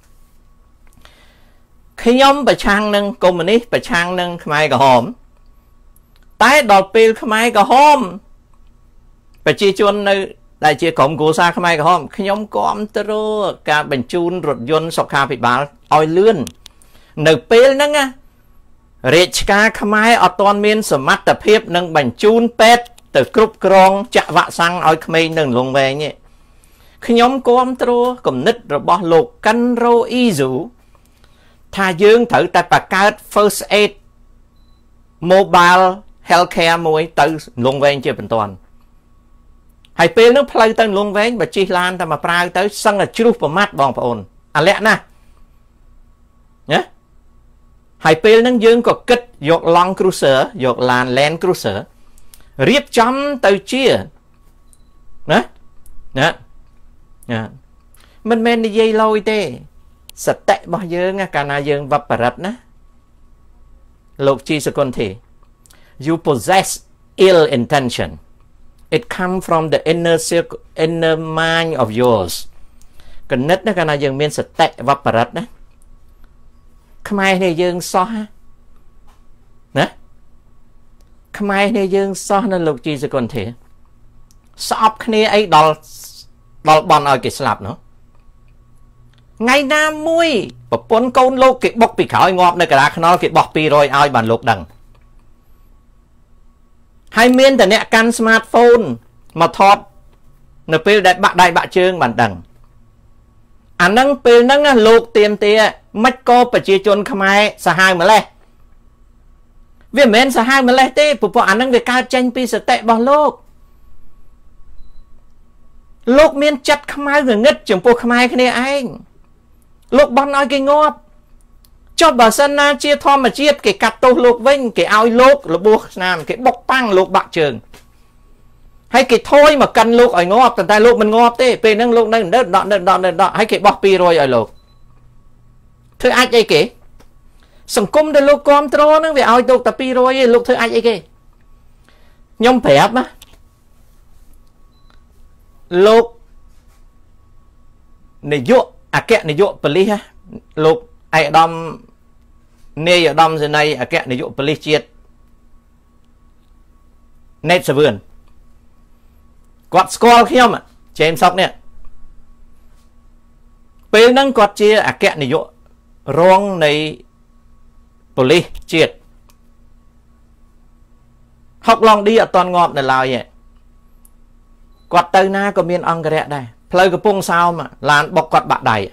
ខ្ញុំប្រឆាំងនឹងកុម្មុយនីសប្រឆាំងនឹងខ្មែរក្រហមតែដល់ពេលខ្មែរក្រហមប្រជាជននៅដែលជាក្រុមគ្រួសារខ្មែរក្រហមខ្ញុំគាំទ្រការបញ្ជូនរថយន្តសុខាភិបាលឲ្យលឿននៅពេលហ្នឹងណារាជការខ្មែរអត់ទាន់មានសមត្ថភាពនឹងបញ្ជូនពេទ្យទៅគ្រប់គ្រងចាក់វ៉ាក់សាំងឲ្យក្មេងនៅលងវែងទេខ្ញុំគាំទ្រគំនិតរបស់លោកកាន់រ៉ូអ៊ីស៊ូថាយើងត្រូវតែបង្កើត first aid mobile healthcare មួយទៅលងវែងជាបន្ទាន់ហើយពេលនោះផ្លូវទៅលងវែងបើជិះឡានតែមកប្រាវទៅសឹងតែជ្រុះប្រមាត់បងប្អូនអាលាក់ណាស់ណាហើយពេលហ្នឹងយើងក៏គិតយក Land Cruiser យកឡាន Land Cruiser រៀបចំទៅជាណាណាណាមិនមែននិយាយលយទេសតិរបស់យើងកាលណាយើងវត្តបរិទ្ធណាលោកជីសកុនធី you possess ill intention it come from the inner circle, inner mind of yours កណិតណាកាលណាយើងមានសតិវត្តបរិទ្ធណាខ្មែរនេះយើងសោះណាខ្មែរនេះយើងសោះនៅលោកជីសកុនធីស្អប់គ្នាអីដល់ដល់បន់ឲ្យគេស្លាប់នោះថ្ងៃណាមួយប្រពន្ធកូនលោកគេបុកពីក្រោយងាប់នៅកណ្ដាលខ្នល់គេបោះពីររយឲ្យបានលោកដឹងហើយមានតែអ្នកកាន់ smartphone មកថតនៅពេលដែលបាក់ដៃបាក់ជើងបានដឹង anh nâng bê nâng lục tiền tìa mách cô bà chia chôn khám ai xa hai mà lê vì mến xa hai mà lê tê bố bố anh nâng về cao chanh bì sở tệ bỏ lục lục miên chặt khám ai người ngất chẳng bố khám ai khá nè anh lục bọn nói cái ngọt cho bà sân na chia thom mà chiết cái cắt tô lục vinh cái áo lục là buộc làm cái bọc băng lục bạc trường hay cái thôi mà cần lục ở ngọt tận tay lục mình ngọt tê bê nâng lục nâng đợt đọt đợt đọt đợt đọt hay cái bọc pi rồi ở lục thưa ai ấy kì sẵn cung để lục con trô nâng vì áo lục tập pi rồi lục thưa ai ấy kì nhông phép á lục này dụ à kẹ này dụ bà lý ha lục ai đâm nê ở đâm dưới này à kẹ này dụ bà lý chiết nét sở vườn quạt score khi không ạ cho em sóc nè bê nâng quạt chia à kẹ này dụ rong này bà lý chiết học lòng đi ở toàn ngọt này lao vậy quạt tây na có miền ong cái đây plei cái pung sao mà làn bọc quạt bạc đầy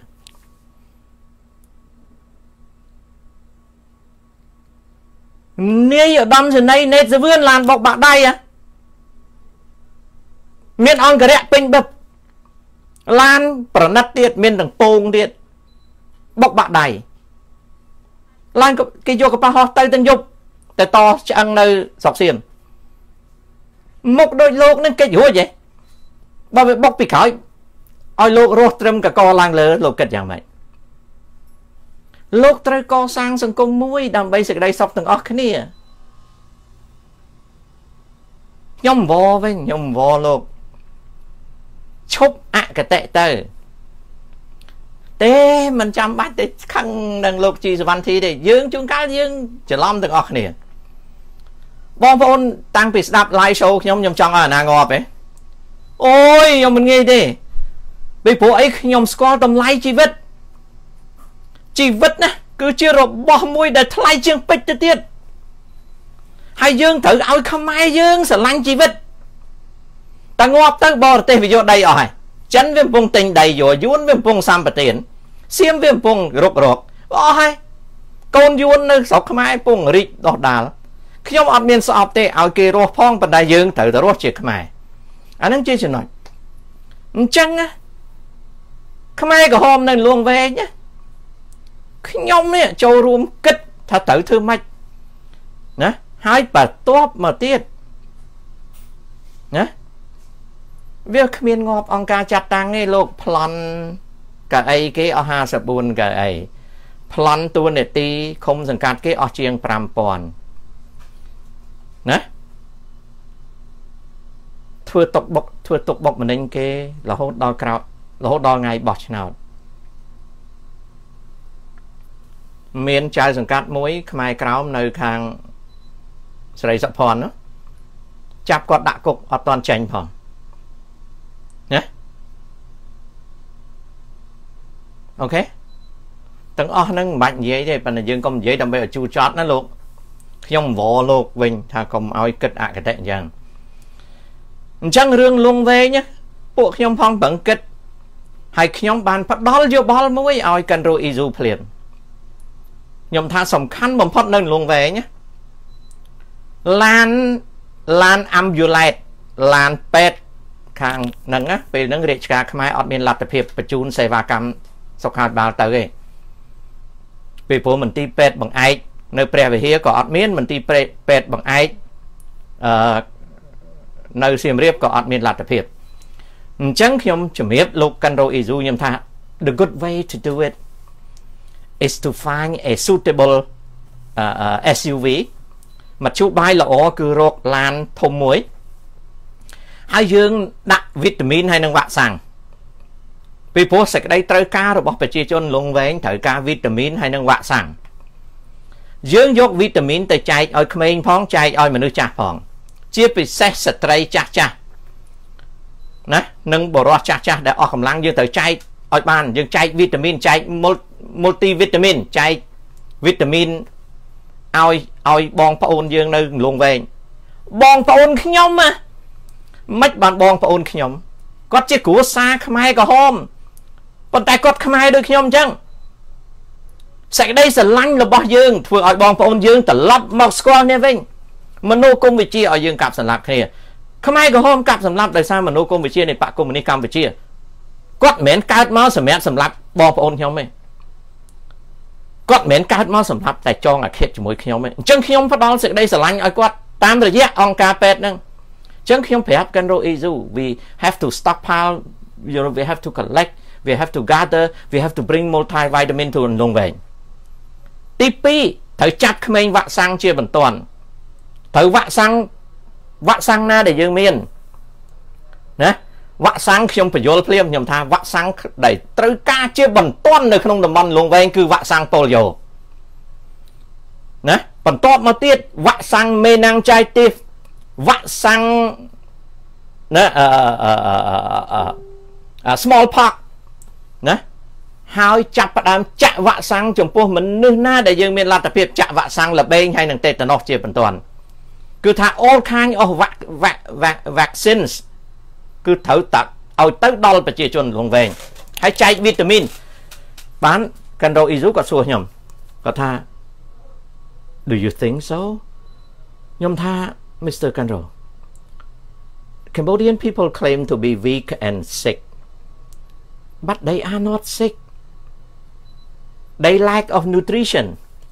nê ở đâm dưới này nét dưới vươn làn bọc bạc đầy à miền ong cái đấy pin bập lan bờ nát tiệt miền đằng pung tiệt bọc bạc đầy lan cái vô cái pa ho tây tân dụcแต่ต่อจะอังในสอกเสียมมกโดยโลกนั่นcái gì vậy bao bị bóc bị khói oi lục rốt trâm cả co lang lơ lục kịch dạng vậy lục trời co sang sân công mũi đầm bay sự đây sọc từng óc kia nhom vò với nhom vò lục chúc ạ cái tệ tơ thế mình chăm bắt để khăn đằng lục chi văn thi để dương chúng cá dương chỉ lom từng óc kia bom phôn tăng bị đạp live show nhom nhom trong ở nàng ngọt ấy ôi nhom mình nghe đi bị phụ ấy nhom score tầm like chi vết chi vết nè cứ chưa rồi bỏ môi để like chương bích cho tiết hay dương thử ôi không ai dương sẽ lanh chi vết ta ngọt ta bỏ tê video đây rồi chắn viêm vùng tình đầy rồi yuan viêm vùng sam bạc tiền xiêm viêm vùng rục rục bỏ hay con yuan nơi sọc không ai vùng rít đọt đà khi nhom ọt miền sọp tê ôi kê rô phong bạc đại dương thử ta rốt chiếc không ai anh đang chơi chuyện nói chăng á không ai có hôm nên luôn về nhé khi nhông nè châu rùm kích thật tử thư mạch nè hai bà tốt mà tiết nè việc miền ngọt ông ca chặt tăng ấy lục plan cả ấy cái ở hà sập buồn cả ấy plan tuôn để ti không dừng cắt cái ở chiêng pram pòn nè thưa tục bọc thưa tục bọc mình nên cái là hốt đo cào là hốt đo ngày bọt nào miền trái sừng cát muối mai cào nơi khang sợi sập phòn đó chạp quạt đạ cục ở toàn chành phòn nhé ok từng o nâng mạnh dễ đây bạn là dương công dễ đâm bây ở chu chót nó luôn không vỗ lục vinh thà không ai kết ạ cái tệ rằng chẳng rương luôn về nhé bộ nhóm phong bẩn kết hay nhóm bàn phát đó vô bó mũi oi cần rồi izu liền nhóm tha sòng khăn bầm phát nâng luôn về nhé lan lan ambulate lan pet khang nâng á về nâng rệt cả khai ọt miền lạt tập hiệp và chun xe va cam sọc hạt vào tới vì phố mình ti pet bằng ai nơi pre về here có ọt miền mình ti pet bằng ai nơi xiêm riệp có ọt miền lạt tập hiệp chẳng nhóm chùm hiệp lục căn rồi izu nhóm tha the good way to do it is to find a suitable uh, uh, ét u vê mà chú bay là ó cứ rốt lan thông muối hai dương đặt vitamin hay năng vạ sàng vì phố sạch đây trời ca rồi bọc phải chia chôn luôn với thời ca vitamin hay năng vạ sàng dương dốc vitamin tới chạy ở khmênh phong chạy ở mà nước chả phong chia bị xét sạch tray chả chả nè nâng bổ rót chả chả để ở khẩm lăng dương tới chạy ở bàn dương chạy vitamin chạy multivitamin chạy vitamin oi oi bong phá ôn dương nơi luôn về bong phá ôn khi nhóm mà mất bàn bong phá ôn khi nhóm có chiếc của xa không ai có hôm ប៉ុន្តែគាត់ខ្មែរដូចខ្ញុំអញ្ចឹងសេចក្តីស្រឡាញ់របស់យើងធ្វើឲ្យបងប្អូនយើងត្រឡប់មកស្គាល់គ្នាវិញមនោគមវិជ្ជាឲ្យយើងកាប់សម្លាប់គ្នាខ្មែរក្រហមកាប់សម្លាប់ដោយសារមនោគមវិជ្ជានៃបកកុម្មុយនីសកម្ពុជាគាត់មិនមែនកើតមកសម្រាប់សម្លាប់បងប្អូនខ្ញុំទេគាត់មិនមែនកើតមកសម្រាប់តែចងអាឃាតជាមួយខ្ញុំទេអញ្ចឹងខ្ញុំផ្ដល់សេចក្តីស្រឡាញ់ឲ្យគាត់តាមរយៈអង្គការពេទ្យហ្នឹងអញ្ចឹងខ្ញុំប្រាប់កាន់រ៉ូអ៊ីស៊ូ we have to stockpile you know we have to collect we have to gather we have to bring multivitamin to លងវែងទីពីរត្រូវចាត់ក្មេងវាក់សាំងជាបន្ទាន់ត្រូវវាក់សាំងវាក់សាំងណាដែលយើងមានណាវាក់សាំងខ្ញុំបញ្យល់ភ្លាមខ្ញុំថាវាក់សាំងដែលត្រូវការជាបន្ទាន់នៅក្នុងតំបន់លងវែងគឺវាក់សាំងប៉ូលីយ៉ូណាបន្ទាប់មកទៀតវាក់សាំងមេណាំងចៃទីសវាក់សាំងណាអឺអឺ small pox ណាហើយចាប់ផ្ដើមចាក់វាក់សាំងចំពោះមនុស្សណាដែលយើងមានលទ្ធភាពចាក់វាក់សាំងលបែងហើយនឹងតេតាណូសជាបន្ទាន់គឺថា all kind of vaccines គឺត្រូវតាឲ្យទៅដល់ប្រជាជនលងវែងហើយចែកវីតាមីនបានកាន់រ៉ូអ៊ីស៊ូគាត់សួរខ្ញុំគាត់ថា do you think so ខ្ញុំថា Mister Kanro Cambodian people claim to be weak and sick but they are not sick they lack of nutrition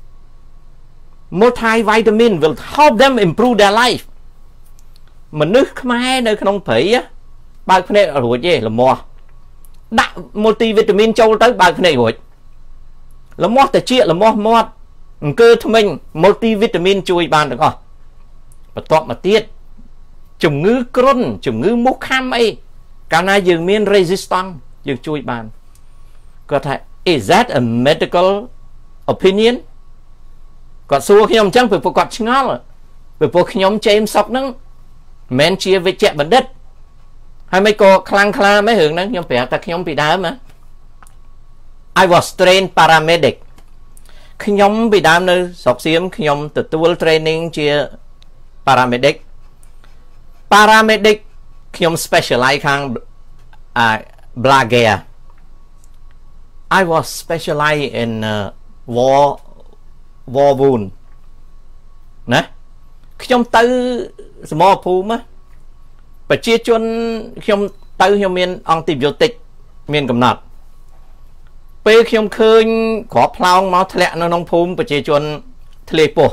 multivitamin will help them improve their life មនុស្សខ្មែរនៅក្នុងព្រៃបើកភ្នែករួចទេល្មោះដាក់ multivitamin ចូលទៅបើកភ្នែករួចល្មោះតិចល្មោះមាត់អង្គើថ្មិញ multivitamin ជួយបានទាំងអស់បន្ទាប់មកទៀតជំងឺគ្រុនជំងឺមូសខាំអីកាលណាយើងមាន resistance យើងជួយបានគាត់ថា is that a medical opinion គាត់សួរខ្ញុំអញ្ចឹងព្រោះគាត់ឆ្ងល់ព្រោះខ្ញុំចេមសុកហ្នឹងមិនមែនជាវិជ្ជបណ្ឌិតហើយមិនក៏ខ្លាំងខ្លាមែនរឿងហ្នឹងខ្ញុំប្រាប់តែខ្ញុំពីដើមណា I was trained paramedic ខ្ញុំពីដើមនៅស្រុកសៀមខ្ញុំទទួល training ជា paramedic paramedic ខ្ញុំ specialize ខាង Blagia I was specialized in uh, war war wound ណាខ្ញុំទៅសមរភូមិប្រជាជនខ្ញុំទៅខ្ញុំមានអង់ទីប៊ីយោទិកមានកំណត់ពេលខ្ញុំឃើញគ្រាប់ផ្លោងមកធ្លាក់នៅក្នុងភូមិប្រជាជនធ្លាយពោះ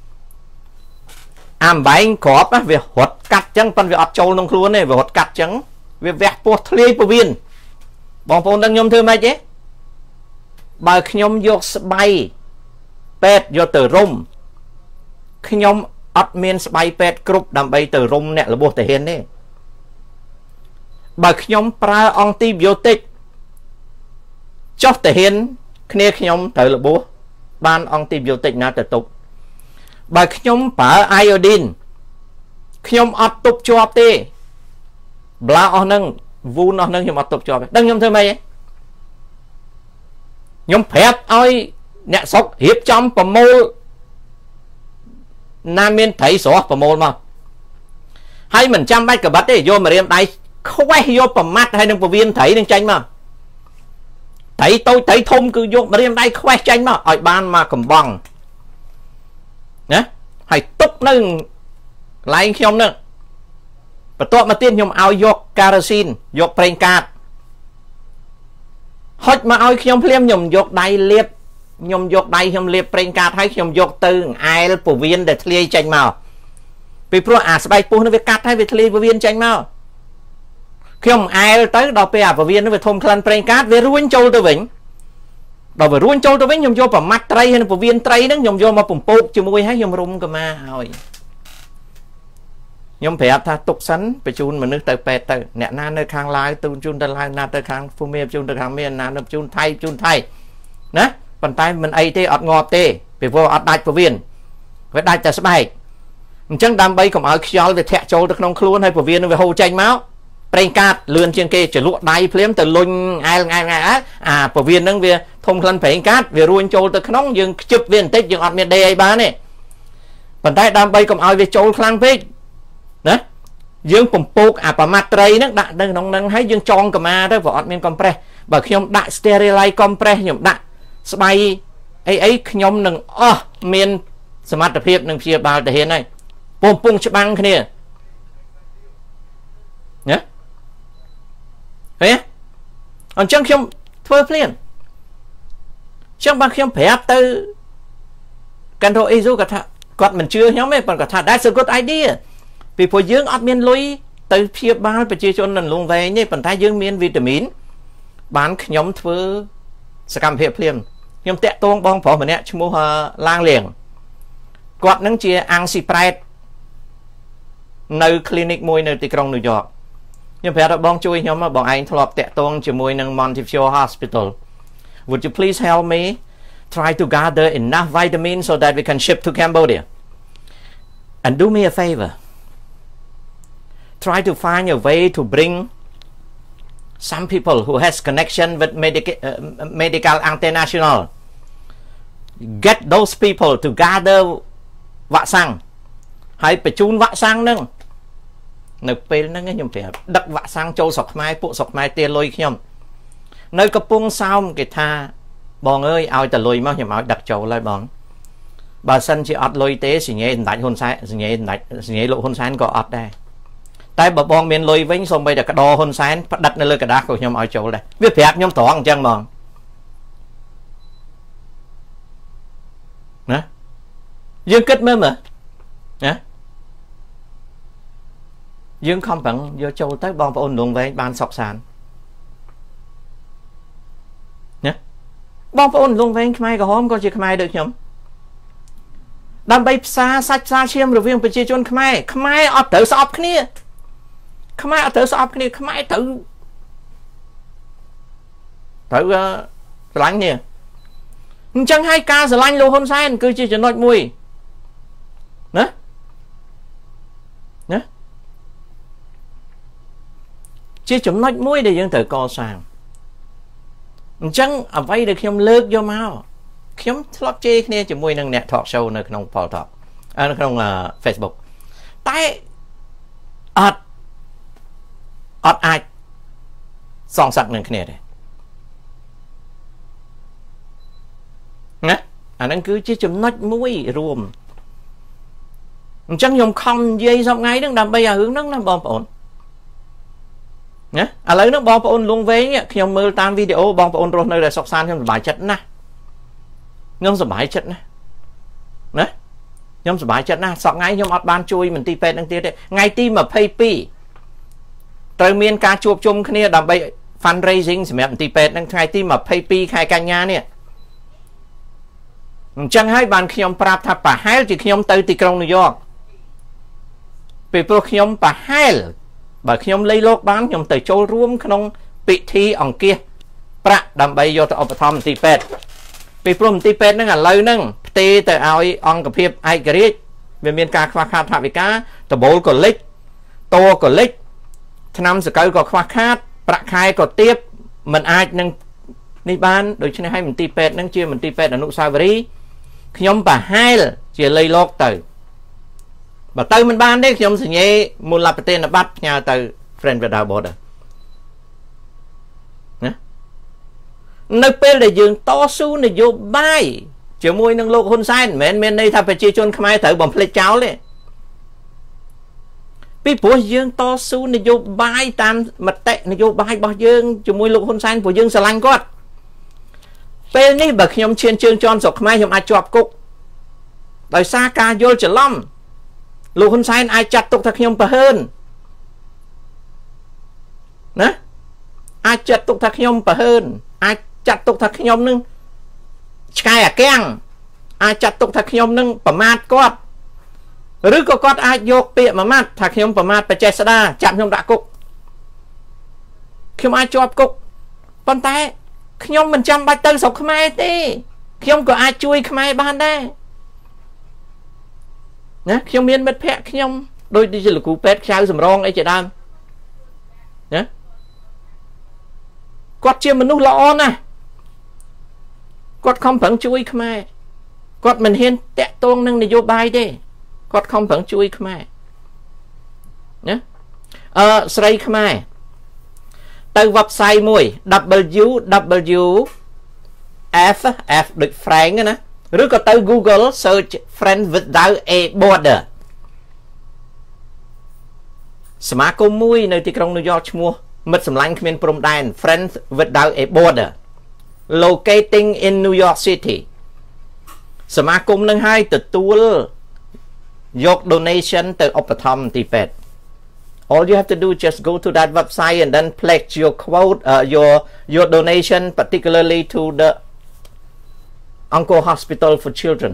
អាំបែងគ្រាប់វារត់កាត់ចឹងប៉ុន្តែវាអត់ចូលក្នុងខ្លួនទេវារត់កាត់ចឹងវាវះពោះធ្លាយពោះវៀនបងប្អូនដឹងខ្ញុំធ្វើម៉េចទេបើខ្ញុំយកស្បៃពេទ្យយកទៅរុំខ្ញុំអត់មានស្បៃពេទ្យគ្រប់ដើម្បីទៅរុំអ្នករបួសទាហានទេបើខ្ញុំប្រើអង់ទីប៊ីយោទិកចុះទាហានគ្នាខ្ញុំត្រូវរបួសបានអង់ទីប៊ីយោទិកណាទៅទប់បើខ្ញុំប្រើអាយ៉ូឌីនខ្ញុំអត់ទប់ជាប់ទេប្លាអស់ហ្នឹងវូនអស់ហ្នឹងខ្ញុំអត់ទប់ជាប់ទេដឹងខ្ញុំធ្វើម៉េចទេខ្ញុំប្រាប់ឲ្យអ្នកស្រុករៀបចំប្រមូលណាមានត្រីស្រស់ប្រមូលមកហើយមិនចាំបាច់កបិតទេយកម្រាមដៃខ្វេះយកប្រមាត់ហើយនឹងពវៀនត្រីនឹងចាញ់មកត្រីតូចត្រីធំគឺយកម្រាមដៃខ្វេះចាញ់មកឲ្យបានមកកំបងណាហើយទុកនៅកន្លែងខ្ញុំនឹងបន្ទាប់មកទៀតខ្ញុំឲ្យយកការ៉ាស៊ីនយកប្រេងកាតហុចមកឲ្យខ្ញុំភ្លាមខ្ញុំយកដៃលាបខ្ញុំយកដៃខ្ញុំលាបប្រេងកាតហើយខ្ញុំយកទៅអែលពវៀនដែលធ្លាយចេញមកពីព្រោះអាស្បែកពោះនោះវាកាត់ហើយវាធ្លាយពវៀនចេញមកខ្ញុំអែលទៅដល់ពេលអាពវៀននោះវាធំក្លិនប្រេងកាតវារួញចូលទៅវិញដល់វារួញចូលទៅវិញខ្ញុំយកប្រមាត់ត្រីហើយពវៀនត្រីហ្នឹងខ្ញុំយកមកពំពោកជាមួយហើយខ្ញុំរុំកម៉ាឲ្យខ្ញុំប្រាប់ថាទុកសិនបញ្ជូនមនុស្សទៅពេទ្យទៅអ្នកណានៅខាងឡាវទៅបញ្ជូនទៅឡាវណាទៅខាងភូមិបញ្ជូនទៅខាងមានណានៅបញ្ជូនថៃបញ្ជូនថៃណាប៉ុន្តែមិនអីទេអត់ងាប់ទេពីព្រោះអត់ដាច់ពវៀនវាដាច់តែស្បែកអញ្ចឹងដើម្បីកុំឲ្យខ្យល់វាធាក់ចូលទៅក្នុងខ្លួនហើយពវៀននឹងវាហូរចេញមកប្រេងកាតលឿនជាងគេចលក់ដៃភ្លាមទៅលុញអែលអែលអែលអាពវៀនហ្នឹងវាធំក្លិនប្រេងកាតវារួញចូលទៅក្នុងយើងខ្ជិបវាបន្តិចយើងអត់មានដេអីបានទេប៉ុន្តែដើម្បីកុំឲ្យវាចូលខ្លាំងពេកណាយើងពំពោកអាប្រមាត់ត្រីហ្នឹងដាក់នៅក្នុងហ្នឹងហើយយើងចងកម៉ាទៅព្រោះអត់មានកំប្រេះបើខ្ញុំដាក់ sterilize compress ខ្ញុំដាក់ស្បៃអីអីខ្ញុំនឹងអស់មានសមត្ថភាពនឹងព្យាបាលទាហានហើយពងពងច្បាំងគ្នាណាហេអញ្ចឹងខ្ញុំធ្វើភ្លាមចឹងបើខ្ញុំប្រាប់ទៅកាន់រកអេស៊ូគាត់ថាគាត់មិនជឿខ្ញុំទេប៉ុន្តែគាត់ថា that's a good idea ពីព្រោះយើងអត់មានលុយទៅព្យាបាលប្រជាជននៅលងវែងទេប៉ុន្តែយើងមានវីតាមីនបានខ្ញុំធ្វើសកម្មភាពភ្លាមខ្ញុំតាក់ទងបងប្រុសម្នាក់ឈ្មោះឡាងលៀងគាត់នឹងជាអង្គស៊ីប្រែតនៅ clinic មួយនៅទីក្រុងញូវយ៉កខ្ញុំប្រាប់ថាបងជួយខ្ញុំបងឯងធ្លាប់តាក់ទងជាមួយនឹង Montefiore Hospital would you please help me try to gather enough vitamins so that we can ship to Cambodia and do me a favor try to find a way to bring some people who has connection with medic uh, medical international get those people to gather វ៉ាក់សាំងហើយបញ្ជូនវ៉ាក់សាំងហ្នឹងនៅពេលហ្នឹងខ្ញុំប្រាប់ដឹកវ៉ាក់សាំងចូលស្រុកខ្មែរពួកស្រុកខ្មែរទាលុយខ្ញុំនៅកំពង់សោមគេថាបងអើយឲ្យតែលុយមកខ្ញុំឲ្យដឹកចូលហើយបងបើសិនជាអត់លុយទេសញ្ញេសម្ដេចហ៊ុនសែនសញ្ញេសម្ដេចសញ្ញេលោកហ៊ុនសែនក៏អត់ដែរតែបើបងមានលុយវិញសូម្បីតែកដោហ៊ុនសែនផ្ដិតនៅលើกระดาษក៏ខ្ញុំឲ្យចូលដែរវាប្រាប់ខ្ញុំត្រង់អញ្ចឹងហ្មងណាយើងគិតមើលមើលណាយើងខំប្រឹងយកចូលទៅបងប្អូនលងវែងបានសុខសាន្តណាបងប្អូនលងវែងខ្មែរក្រហមក៏ជាខ្មែរដូចខ្ញុំដើម្បីផ្សារសាច់ផ្សារឈាមរវាងប្រជាជនខ្មែរខ្មែរអត់ត្រូវស្អប់គ្នាខ្មែរអត់ត្រូវស្អប់គ្នាខ្មែរត្រូវត្រូវស្រឡាញ់គ្នាអញ្ចឹងហើយការស្រឡាញ់លោកហ៊ុនសែនគឺជាចំណុចមួយណាណាជាចំណុចមួយដែលយើងត្រូវកសាងអញ្ចឹងអ្វីដែលខ្ញុំលើកយកមកខ្ញុំធ្លាប់ជេរគ្នាជាមួយនឹងអ្នក talk show នៅក្នុង Paul Talk នៅក្នុង Facebook តែអត់អត់អាចសងសឹកនឹងគ្នាទេណាអាហ្នឹងគឺជាចំណុចមួយរួមអញ្ចឹងខ្ញុំខំនិយាយសប្ងៃហ្នឹងដើម្បីឲ្យរឿងហ្នឹងណាបងប្អូនណាឥឡូវហ្នឹងបងប្អូនលងវែងខ្ញុំមើលតាមវីដេអូបងប្អូនរស់នៅតែសុខសាន្តខ្ញុំសប្បាយចិត្តណាស់ខ្ញុំសប្បាយចិត្តណាស់ណាខ្ញុំសប្បាយចិត្តណាស់សប្ងៃខ្ញុំអត់បានជួយមន្ទីរពេទ្យហ្នឹងទៀតទេថ្ងៃទីยี่สิบสองត្រូវមានការជួបជុំគ្នាដើម្បី fundraising សម្រាប់មន្ទីរពេទ្យហ្នឹងថ្ងៃទីยี่สิบสองខែកញ្ញានេះអញ្ចឹងហើយបានខ្ញុំប្រាប់ថាប្រហែលជាខ្ញុំទៅទីក្រុងញូវយ៉កពេលព្រោះខ្ញុំប្រហែលបើខ្ញុំលៃលោកបានខ្ញុំទៅចូលរួមក្នុងពិធីអង្គាសប្រាក់ដើម្បីយកទៅឧបត្ថម្ភមន្ទីរពេទ្យពេលព្រោះមន្ទីរពេទ្យហ្នឹងឥឡូវហ្នឹងផ្ទេរទៅឲ្យអង្គភាពឯករាជ្យវាមានការខ្វះខាតថវិកាដបូលក៏លិចតោក៏លិចឆ្នាំសកលក៏ខ្វះខាតប្រាក់ខែក៏ទាបមិនអាចនឹងនេះបានដូច្នេះឲ្យមន្ទីរពេទ្យហ្នឹងជាមន្ទីរពេទ្យអនុស្សាវរីយ៍ខ្ញុំប្រហែលជាលៃលោកទៅបើទៅមិនបានទេខ្ញុំសញ្ញេមូលបតិណប័ត្រផ្ញើទៅ Friend Without Border ណានៅពេលដែលយើងតស៊ូនយោបាយជាមួយនឹងលោកហ៊ុនសែនមិនមែនមានន័យថាប្រជាជនខ្មែរត្រូវបំភ្លេចចោលទេពីព្រោះយើងតស៊ូនយោបាយតាមមតិនយោបាយរបស់យើងជាមួយលោកហ៊ុនសែនព្រោះយើងស្រឡាញ់គាត់ពេលនេះបើខ្ញុំឈានជើងជន់ស្រុកខ្មែរខ្ញុំអាចជាប់គុកដោយសារការយល់ច្រឡំលោកហ៊ុនសែនអាចចាត់ទុកថាខ្ញុំប្រហើនណាអាចចាត់ទុកថាខ្ញុំប្រហើនអាចចាត់ទុកថាខ្ញុំនឹងឆ្កែអាកាំងអាចចាត់ទុកថាខ្ញុំនឹងប្រមាថគាត់ឬក៏គាត់អាចយកពាក្យមួយម៉ាត់ថាខ្ញុំប្រមាថបច្ចេស្តាចាប់ខ្ញុំដាក់គុកខ្ញុំអាចជាប់គុកប៉ុន្តែខ្ញុំមិនចាំបាច់ទៅស្រុកខ្មែរទេខ្ញុំក៏អាចជួយខ្មែរបានដែរណាខ្ញុំមានមិត្តភ័ក្តិខ្ញុំដូចជាលោកគ្រូពេទ្យខ្ចៅសំរងអីជាដើមណាគាត់ជាមនុស្សល្អណាស់គាត់ខំប្រឹងជួយខ្មែរគាត់មិនហ៊ានតាក់ទងនឹងនយោបាយទេគាត់ខំប្រឹងជួយខ្មែរណាអឺស្រីខ្មែរទៅ website មួយ w w f f ដូច Frank ណាឬក៏ទៅ Google search Friends Without a Border សមាគមមួយនៅទីក្រុង New York ឈ្មោះមិត្តសម្លាញ់គ្មានព្រំដែន Friends Without a Border locating in New York City សមាគមនឹងឲ្យទទួលយក donation ទៅឧបត្ថម្ភទីពេទ្យ all you have to do just go to that website and then pledge your quote uh, your your donation particularly to the Angkor Hospital for Children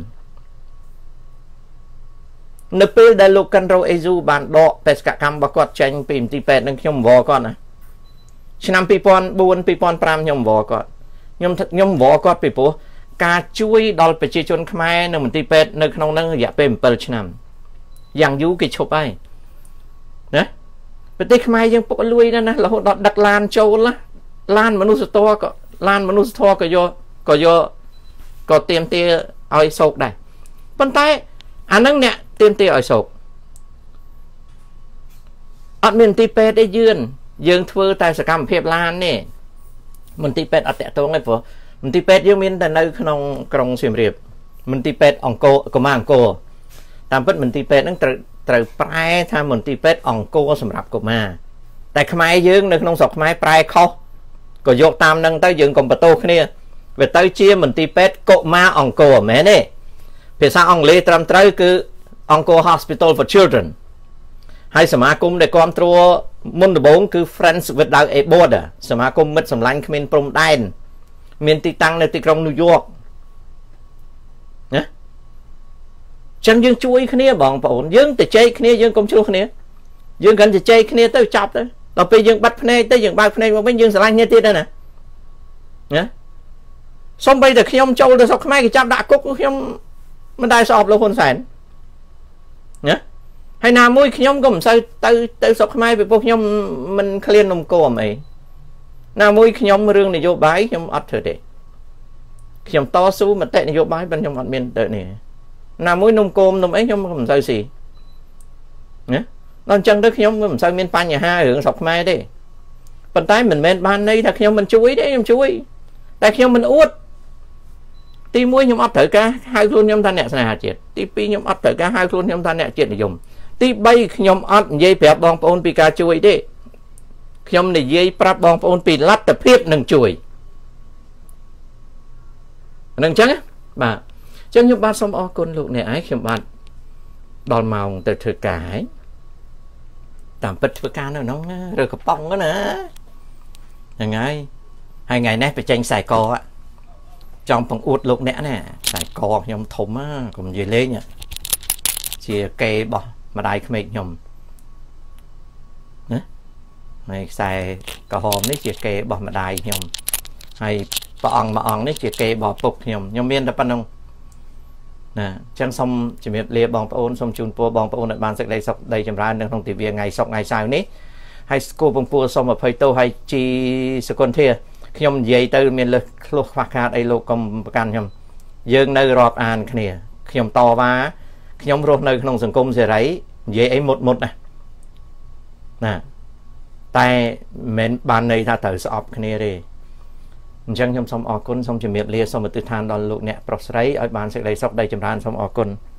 នៅពេលដែលលោកកាន់រ៉ូអេស៊ូបានដកបេសកកម្មរបស់គាត់ចេញពីមន្ទីរពេទ្យនឹងខ្ញុំវល់គាត់ណាឆ្នាំពីរពាន់បួន ពីរពាន់ប្រាំខ្ញុំវល់គាត់ខ្ញុំខ្ញុំវល់គាត់ពីព្រោះការជួយដល់ប្រជាជនខ្មែរនៅមន្ទីរពេទ្យនៅក្នុងនឹងរយៈពេលbảyឆ្នាំយ៉ាងយូរគេឈប់ហើយណាប្រទេសខ្មែរយើងពុកលួយណាស់ណារហូតដល់ដឹកឡានចូលណាឡានមនុស្សធម៌ក៏ឡានមនុស្សធម៌ក៏យកក៏យកក៏ទៀមទាឲ្យសោកដែរប៉ុន្តែអានឹងអ្នកទៀមទាឲ្យសោកអត់មានមន្ទីរពេទ្យទេយឿនយើងធ្វើតែសកម្មភាពឡាននេះមន្ទីរពេទ្យអត់តាក់ទងទេព្រោះមន្ទីរពេទ្យយើងមានតែនៅក្នុងក្រុងសៀមរាបមន្ទីរពេទ្យអង្គរកុមារអង្គរតាមពិតមន្ទីរពេទ្យហ្នឹងត្រូវត្រូវប្រែថាមន្ទីរពេទ្យអង្គរសម្រាប់កុមារតែខ្មែរយើងនៅក្នុងស្រុកខ្មែរប្រែខុសក៏យកតាមនឹងទៅយើងកុំបន្ទោសគ្នាវាទៅជាមន្ទីរពេទ្យកុមារអង្គរមែនទេភាសាអង់គ្លេសត្រឹមត្រូវគឺ Angkor Hospital for Children ហើយសមាគមដែលគ្រប់គ្រងមុនដំបូងគឺ Friends Without a Border សមាគមមិត្តសម្លាញ់គ្មានព្រំដែនមានទីតាំងនៅទីក្រុង New York ណាចឹងយើងជួយគ្នាបងប្អូនយើងទៅជែកគ្នាយើងកុំជ្រុះគ្នាយើងកាន់តែជែកគ្នាទៅចាប់ទៅដល់ពេលយើងបាត់ភ្នែកទៅយើងបើកភ្នែកមកវិញយើងស្រឡាញ់គ្នាទៀតដែរណាណាសំបីតែខ្ញុំចូលទៅស្រុកខ្មែរគេចាប់ដាក់គុកខ្ញុំមិនដែលស្អប់លោកហ៊ុនសែនណាហើយណាមួយខ្ញុំក៏មិនសូវទៅទៅស្រុកខ្មែរពីព្រោះខ្ញុំមិនឃ្លាននំគមអីណាមួយខ្ញុំរឿងនយោបាយខ្ញុំអត់ធ្វើទេខ្ញុំតស៊ូមតិនយោបាយប៉ុន្តែខ្ញុំអត់មានទៅនេះណាមួយនំគមនំអីខ្ញុំមិនសូវស៊ីណាដល់អញ្ចឹងទៅខ្ញុំមិនសូវមានបញ្ហារឿងស្រុកខ្មែរទេប៉ុន្តែមិនមែនបានន័យថាខ្ញុំមិនជួយទេខ្ញុំជួយតែខ្ញុំមិនអួតទីមួយខ្ញុំអត់ត្រូវការហៅខ្លួនខ្ញុំថាអ្នកស្នេហាជាតិទីពីរខ្ញុំអត់ត្រូវការហៅខ្លួនខ្ញុំថាអ្នកជាតិនិយមទីបីខ្ញុំអត់និយាយប្រាប់បងប្អូនពីការជួយទេខ្ញុំនិយាយប្រាប់បងប្អូនពីលទ្ធភាពនឹងជួយនឹងអញ្ចឹងបាទអញ្ចឹងខ្ញុំបាទសូមអរគុណលោកអ្នកឯងខ្ញុំបាទដល់ម៉ោងទៅធ្វើការហើយតាមពិតធ្វើការនៅក្នុងរើកំប៉ុងណាហ្នឹងហើយហើយថ្ងៃនេះបញ្ចេញខ្សែកចង់បង្អួតលោកអ្នកណាខ្សែកខ្ញុំធំណាកុំនិយាយលេងជាកេរបស់ម្ដាយក្មេកខ្ញុំណាហើយខ្សែក្រហមនេះជាកេរបស់ម្ដាយខ្ញុំហើយព្រះអង្គមួយអង្គនេះជាកេរបស់ពុកខ្ញុំខ្ញុំមានតែប៉ុណ្្នឹងណាអញ្ចឹងសូមជំរាបលាបងប្អូនសូមជូនពរបងប្អូនឲ្យបានសេចក្តីសុខដីចម្រើននៅក្នុងទិវាថ្ងៃសុក្រថ្ងៃសៅរ៍នេះហើយស្គូពងពួរសូមអភ័យទោសហើយជីសកុនធាខ្ញុំនិយាយទៅមានលើសខ្លោះខ្វះខាតអីលោកកុំប្រកាន់ខ្ញុំយើងនៅរាប់អានគ្នាខ្ញុំតវ៉ាខ្ញុំរស់នៅក្នុងសង្គមសេរីនិយាយអីមុតមុតណាណាតែមិនបានន័យថាត្រូវស្អប់គ្នាទេអញ្ចឹងខ្ញុំសូមអរគុណសូមជំរាបលាសូមឧទ្ទិដ្ឋានដល់លោកអ្នកប្រុសស្រីឲ្យបានសេចក្តីសុខដីចម្រើនសូមអរគុណ